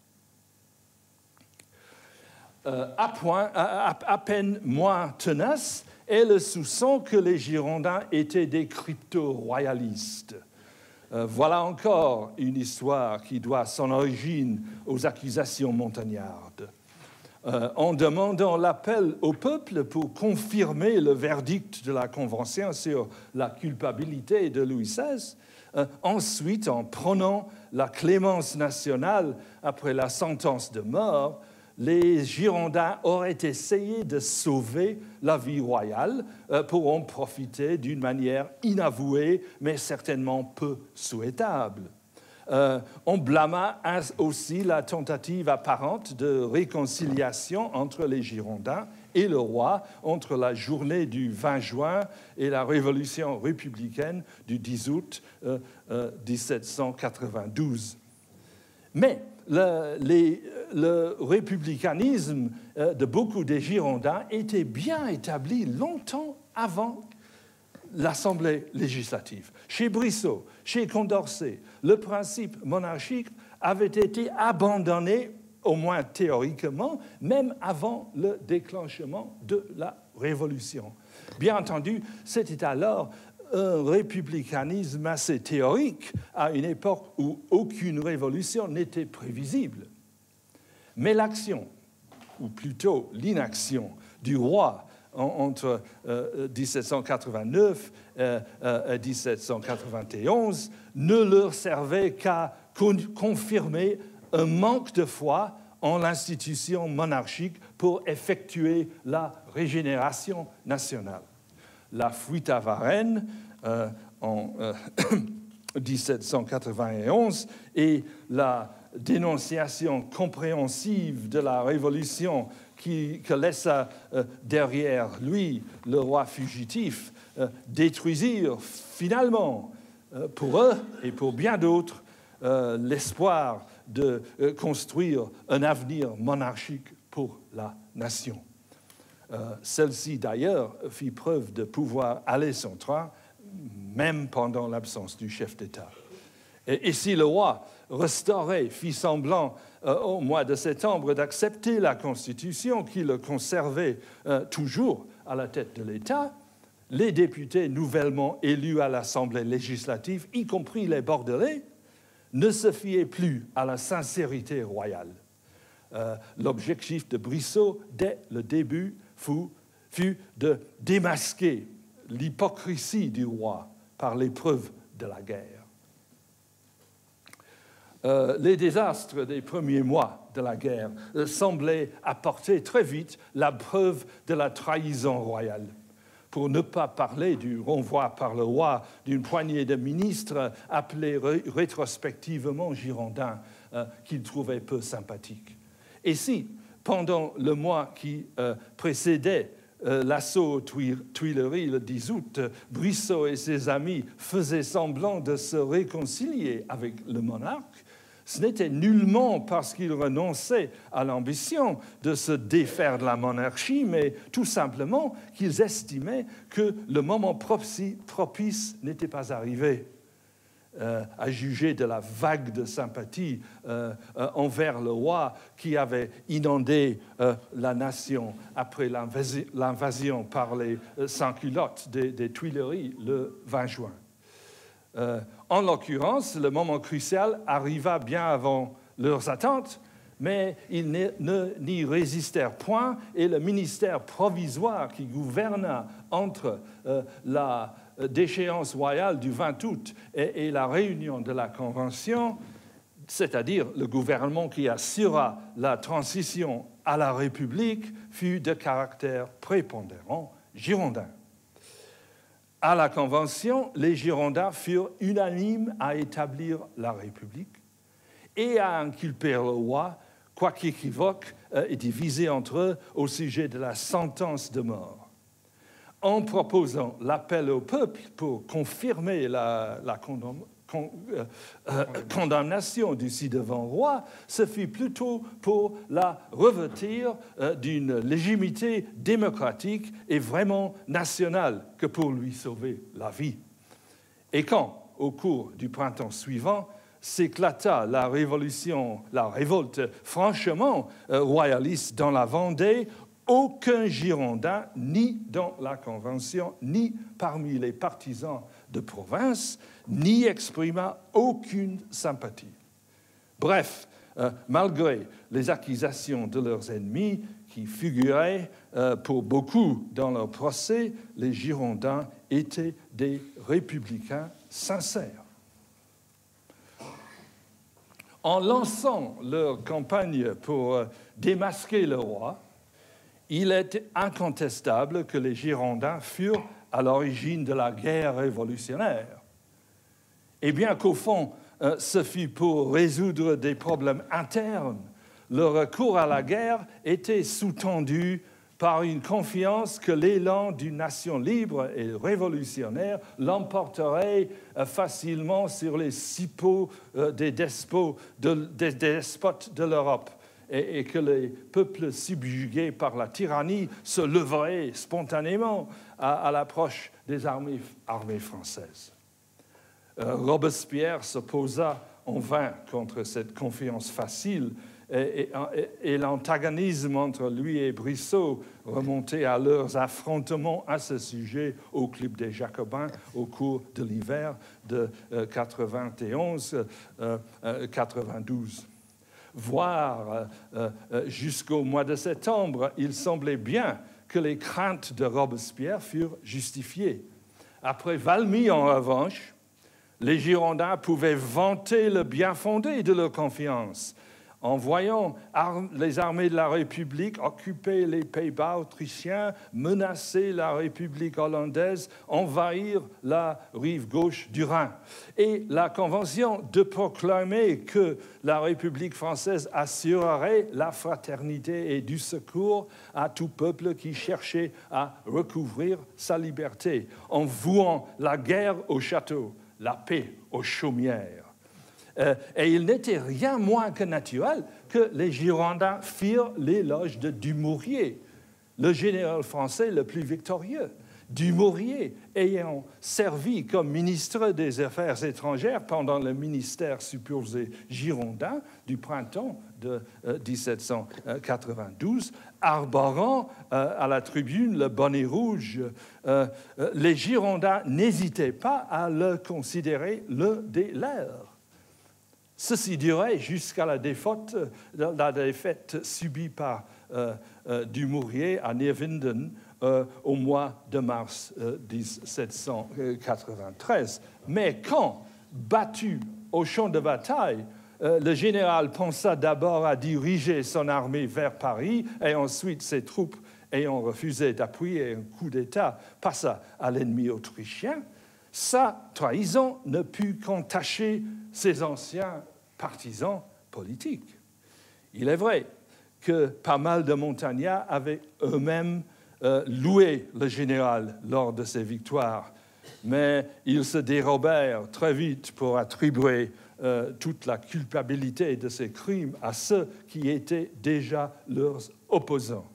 Euh, à, point, à, à, à peine moins tenace est le soupçon que les Girondins étaient des crypto-royalistes. Euh, voilà encore une histoire qui doit son origine aux accusations montagnardes. euh, en demandant l'appel au peuple pour confirmer le verdict de la Convention sur la culpabilité de Louis seize. Euh, ensuite, en prônant la clémence nationale après la sentence de mort, les Girondins auraient essayé de sauver la vie royale euh, pour en profiter d'une manière inavouée, mais certainement peu souhaitable. Euh, on blâma aussi la tentative apparente de réconciliation entre les Girondins et le roi entre la journée du vingt juin et la révolution républicaine du dix août euh, euh, dix-sept cent quatre-vingt-douze. Mais le, les, le républicanisme euh, de beaucoup des Girondins était bien établi longtemps avant l'Assemblée législative. Chez Brissot, chez Condorcet, le principe monarchique avait été abandonné, au moins théoriquement, même avant le déclenchement de la Révolution. Bien entendu, c'était alors un républicanisme assez théorique à une époque où aucune révolution n'était prévisible. Mais l'action, ou plutôt l'inaction du roi entre euh, dix-sept cent quatre-vingt-neuf euh, euh, et dix-sept cent quatre-vingt-onze ne leur servait qu'à con- confirmer un manque de foi en l'institution monarchique pour effectuer la régénération nationale. La fuite à Varennes euh, en euh, dix-sept cent quatre-vingt-onze et la dénonciation compréhensive de la Révolution qui, que laissa euh, derrière lui le roi fugitif euh, détruisirent finalement, euh, pour eux et pour bien d'autres, euh, l'espoir de euh, construire un avenir monarchique pour la nation. Euh, celle-ci, d'ailleurs, fit preuve de pouvoir aller son train, même pendant l'absence du chef d'État. Et, et si le roi restauré fit semblant euh, au mois de septembre d'accepter la Constitution qui le conservait euh, toujours à la tête de l'État, les députés nouvellement élus à l'Assemblée législative, y compris les Bordelais, ne se fiaient plus à la sincérité royale. Euh, l'objectif de Brissot, dès le début, fut, fut de démasquer l'hypocrisie du roi par l'épreuve de la guerre. Euh, les désastres des premiers mois de la guerre euh, semblaient apporter très vite la preuve de la trahison royale. Pour ne pas parler du renvoi par le roi d'une poignée de ministres appelés ré- rétrospectivement Girondins, euh, qu'il trouvait peu sympathiques. Et si, pendant le mois qui euh, précédait euh, l'assaut aux Tuileries le dix août, Brissot et ses amis faisaient semblant de se réconcilier avec le monarque, ce n'était nullement parce qu'ils renonçaient à l'ambition de se défaire de la monarchie, mais tout simplement qu'ils estimaient que le moment propice n'était pas arrivé. Euh, à juger de la vague de sympathie euh, euh, envers le roi qui avait inondé euh, la nation après l'invasi- l'invasion par les euh, sans-culottes des, des Tuileries le vingt juin. Euh, en l'occurrence, le moment crucial arriva bien avant leurs attentes, mais ils ne, ne, n'y résistèrent point et le ministère provisoire qui gouverna entre euh, la d'échéance royale du vingt août et, et la réunion de la Convention, c'est-à-dire le gouvernement qui assura la transition à la République, fut de caractère prépondérant girondin. À la Convention, les Girondins furent unanimes à établir la République et à inculper le roi, quoiqu'équivoque, et divisé entre eux au sujet de la sentence de mort. En proposant l'appel au peuple pour confirmer la, la condam, con, euh, euh, condamnation du ci-devant roi, ce fut plutôt pour la revêtir euh, d'une légitimité démocratique et vraiment nationale que pour lui sauver la vie. Et quand, au cours du printemps suivant, s'éclata la révolution, la révolte franchement euh, royaliste dans la Vendée, aucun Girondin, ni dans la Convention, ni parmi les partisans de province, n'y exprima aucune sympathie. Bref, euh, malgré les accusations de leurs ennemis qui figuraient euh, pour beaucoup dans leur procès, les Girondins étaient des républicains sincères. En lançant leur campagne pour euh, démasquer le roi, il est incontestable que les Girondins furent à l'origine de la guerre révolutionnaire. Et bien qu'au fond, euh, ce fut pour résoudre des problèmes internes, le recours à la guerre était sous-tendu par une confiance que l'élan d'une nation libre et révolutionnaire l'emporterait euh, facilement sur les cipeaux euh, des, despots de, des, des despotes de l'Europe, et, et que les peuples subjugués par la tyrannie se leveraient spontanément à, à l'approche des armées, armées françaises. Euh, Robespierre s'opposa en vain contre cette confiance facile, et, et, et l'antagonisme entre lui et Brissot remontait à leurs affrontements à ce sujet au Club des Jacobins au cours de l'hiver de euh, quatre-vingt-onze quatre-vingt-douze. Voire euh, euh, jusqu'au mois de septembre, il semblait bien que les craintes de Robespierre furent justifiées. Après Valmy, en revanche, les Girondins pouvaient vanter le bien-fondé de leur confiance. En voyant les armées de la République occuper les Pays-Bas autrichiens, menacer la République hollandaise, envahir la rive gauche du Rhin. Et la Convention de proclamer que la République française assurerait la fraternité et du secours à tout peuple qui cherchait à recouvrir sa liberté, en vouant la guerre au château, la paix aux chaumières. Euh, et il n'était rien moins que naturel que les Girondins firent l'éloge de Dumouriez, le général français le plus victorieux. Dumouriez ayant servi comme ministre des Affaires étrangères pendant le ministère supposé girondin du printemps de euh, dix-sept cent quatre-vingt-douze, arborant euh, à la tribune le bonnet rouge, euh, euh, les Girondins n'hésitaient pas à le considérer le des leurs. Ceci durait jusqu'à la défaite, la défaite subie par euh, euh, Dumouriez à Neerwinden euh, au mois de mars euh, dix-sept cent quatre-vingt-treize. Mais quand, battu au champ de bataille, euh, le général pensa d'abord à diriger son armée vers Paris et ensuite ses troupes ayant refusé d'appuyer un coup d'État passa à l'ennemi autrichien, sa trahison ne put qu'entacher ses anciens partisans politiques. Il est vrai que pas mal de montagnards avaient eux-mêmes euh, loué le général lors de ses victoires, mais ils se dérobèrent très vite pour attribuer euh, toute la culpabilité de ces crimes à ceux qui étaient déjà leurs opposants.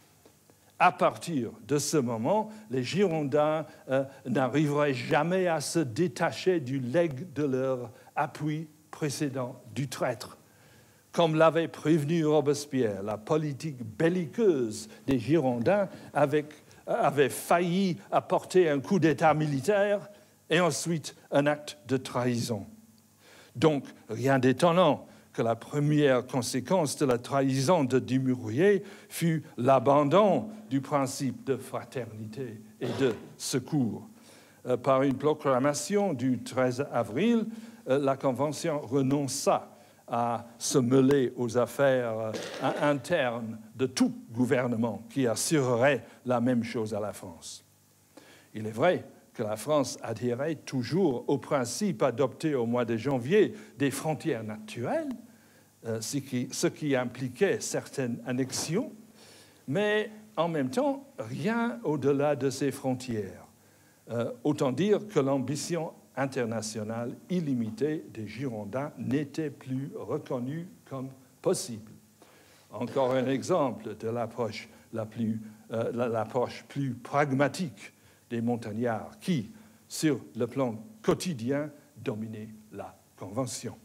À partir de ce moment, les Girondins euh, n'arriveraient jamais à se détacher du legs de leur appui précédent du traître. Comme l'avait prévenu Robespierre, la politique belliqueuse des Girondins avait, avait failli apporter un coup d'État militaire et ensuite un acte de trahison. Donc, rien d'étonnant que la première conséquence de la trahison de Dumouriez fut l'abandon du principe de fraternité et de secours. Euh, par une proclamation du treize avril, euh, la Convention renonça à se mêler aux affaires euh, internes de tout gouvernement qui assurerait la même chose à la France. Il est vrai que la France adhérait toujours au principe adopté au mois de janvier des frontières naturelles, euh, ce, qui, ce qui impliquait certaines annexions, mais en même temps, rien au-delà de ces frontières. Euh, autant dire que l'ambition internationale illimitée des Girondins n'était plus reconnue comme possible. Encore un exemple de l'approche la plus, euh, l'approche plus pragmatique des montagnards qui, sur le plan quotidien, dominaient la Convention.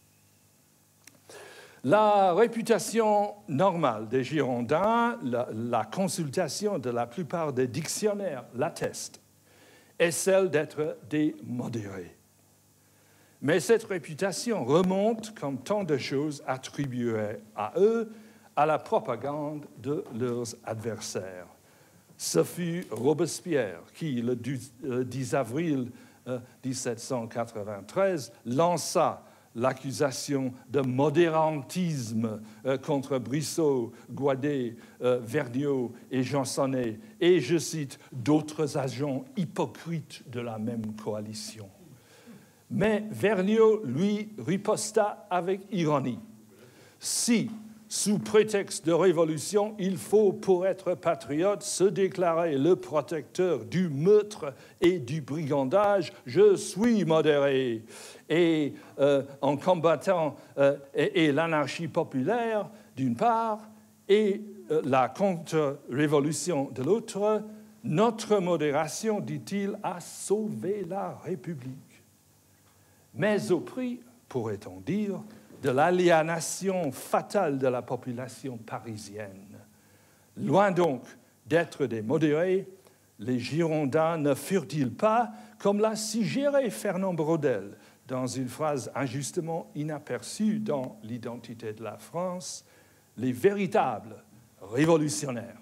La réputation normale des Girondins, la, la consultation de la plupart des dictionnaires l'atteste, est celle d'être des modérés. Mais cette réputation remonte, comme tant de choses attribuées à eux, à la propagande de leurs adversaires. Ce fut Robespierre qui, le dix avril mille sept cent quatre-vingt-treize, lança l'accusation de modérantisme contre Brissot, Guadet, Vergniaud et Gensonné, et, je cite, d'autres agents hypocrites de la même coalition. Mais Vergniaud, lui, riposta avec ironie. Si, sous prétexte de révolution, il faut, pour être patriote, se déclarer le protecteur du meurtre et du brigandage, je suis modéré. Et euh, en combattant euh, et, et l'anarchie populaire, d'une part, et euh, la contre-révolution de l'autre, notre modération, dit-il, a sauvé la République. Mais au prix, pourrait-on dire, de l'aliénation fatale de la population parisienne. Loin donc d'être des modérés, les Girondins ne furent-ils pas, comme l'a suggéré Fernand Braudel dans une phrase injustement inaperçue dans l'identité de la France, les véritables révolutionnaires.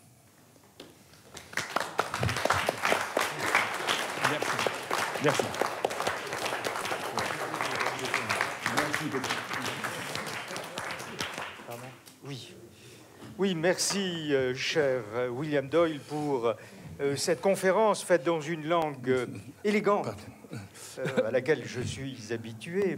Merci. Merci. Oui, oui, merci, euh, cher William Doyle, pour euh, cette conférence faite dans une langue euh, élégante, euh, à laquelle je suis habitué.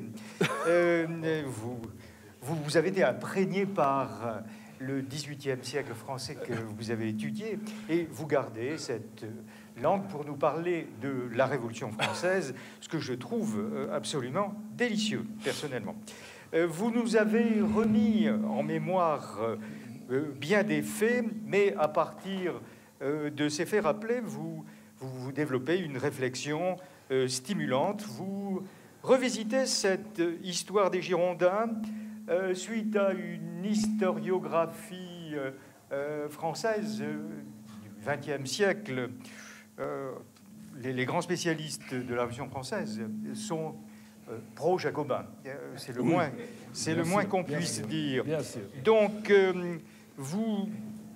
Euh, vous, vous, vous avez été imprégné par le dix-huitième siècle français que vous avez étudié, et vous gardez cette langue pour nous parler de la Révolution française, ce que je trouve absolument délicieux, personnellement. Vous nous avez remis en mémoire bien des faits, mais à partir de ces faits rappelés, vous, vous, vous développez une réflexion stimulante. Vous revisitez cette histoire des Girondins euh, suite à une historiographie euh, française euh, du vingtième siècle. Euh, les, les grands spécialistes de la Révolution française sont euh, pro-jacobins. C'est le oui, moins, c'est le moins qu'on puisse sûr, dire. Donc, euh, vous,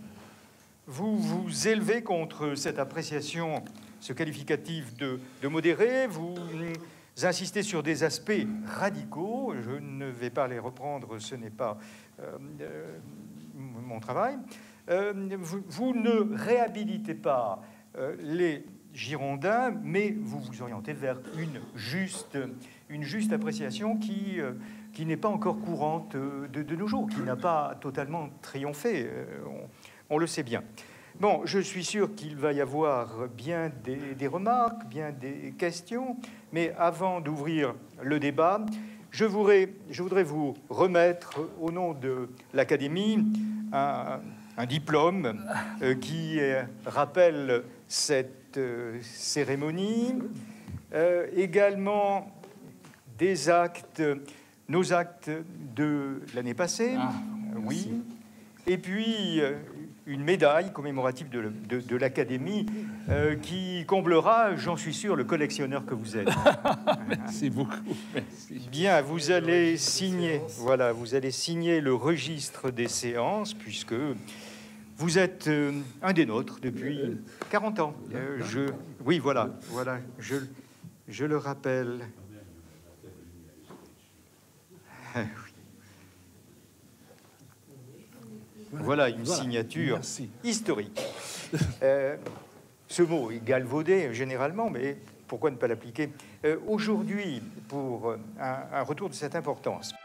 vous vous élevez contre cette appréciation, ce qualificatif de, de modéré. Vous insistez sur des aspects radicaux. Je ne vais pas les reprendre, ce n'est pas euh, euh, mon travail. Euh, vous, vous ne réhabilitez pas euh, les Girondins, mais vous vous orientez vers une juste, une juste appréciation qui, euh, qui n'est pas encore courante de, de nos jours, qui n'a pas totalement triomphé. Euh, on, on le sait bien. Bon, je suis sûr qu'il va y avoir bien des, des remarques, bien des questions, mais avant d'ouvrir le débat, je voudrais, je voudrais vous remettre, au nom de l'Académie, un, un diplôme euh, qui euh, rappelle cette euh, cérémonie, euh, également des actes, nos actes de l'année passée, ah, oui, et puis euh, une médaille commémorative de, de, de l'Académie euh, qui comblera, j'en suis sûr, le collectionneur que vous êtes. Merci beaucoup. Merci. Bien, vous allez signer, voilà, vous allez signer le registre des séances, puisque vous êtes euh, un des nôtres depuis quarante ans. Euh, je, oui, voilà, voilà, je, je le rappelle. Voilà une voilà. signature Merci. historique. Euh, ce mot est galvaudé généralement, mais pourquoi ne pas l'appliquer euh, aujourd'hui pour un, un retour de cette importance?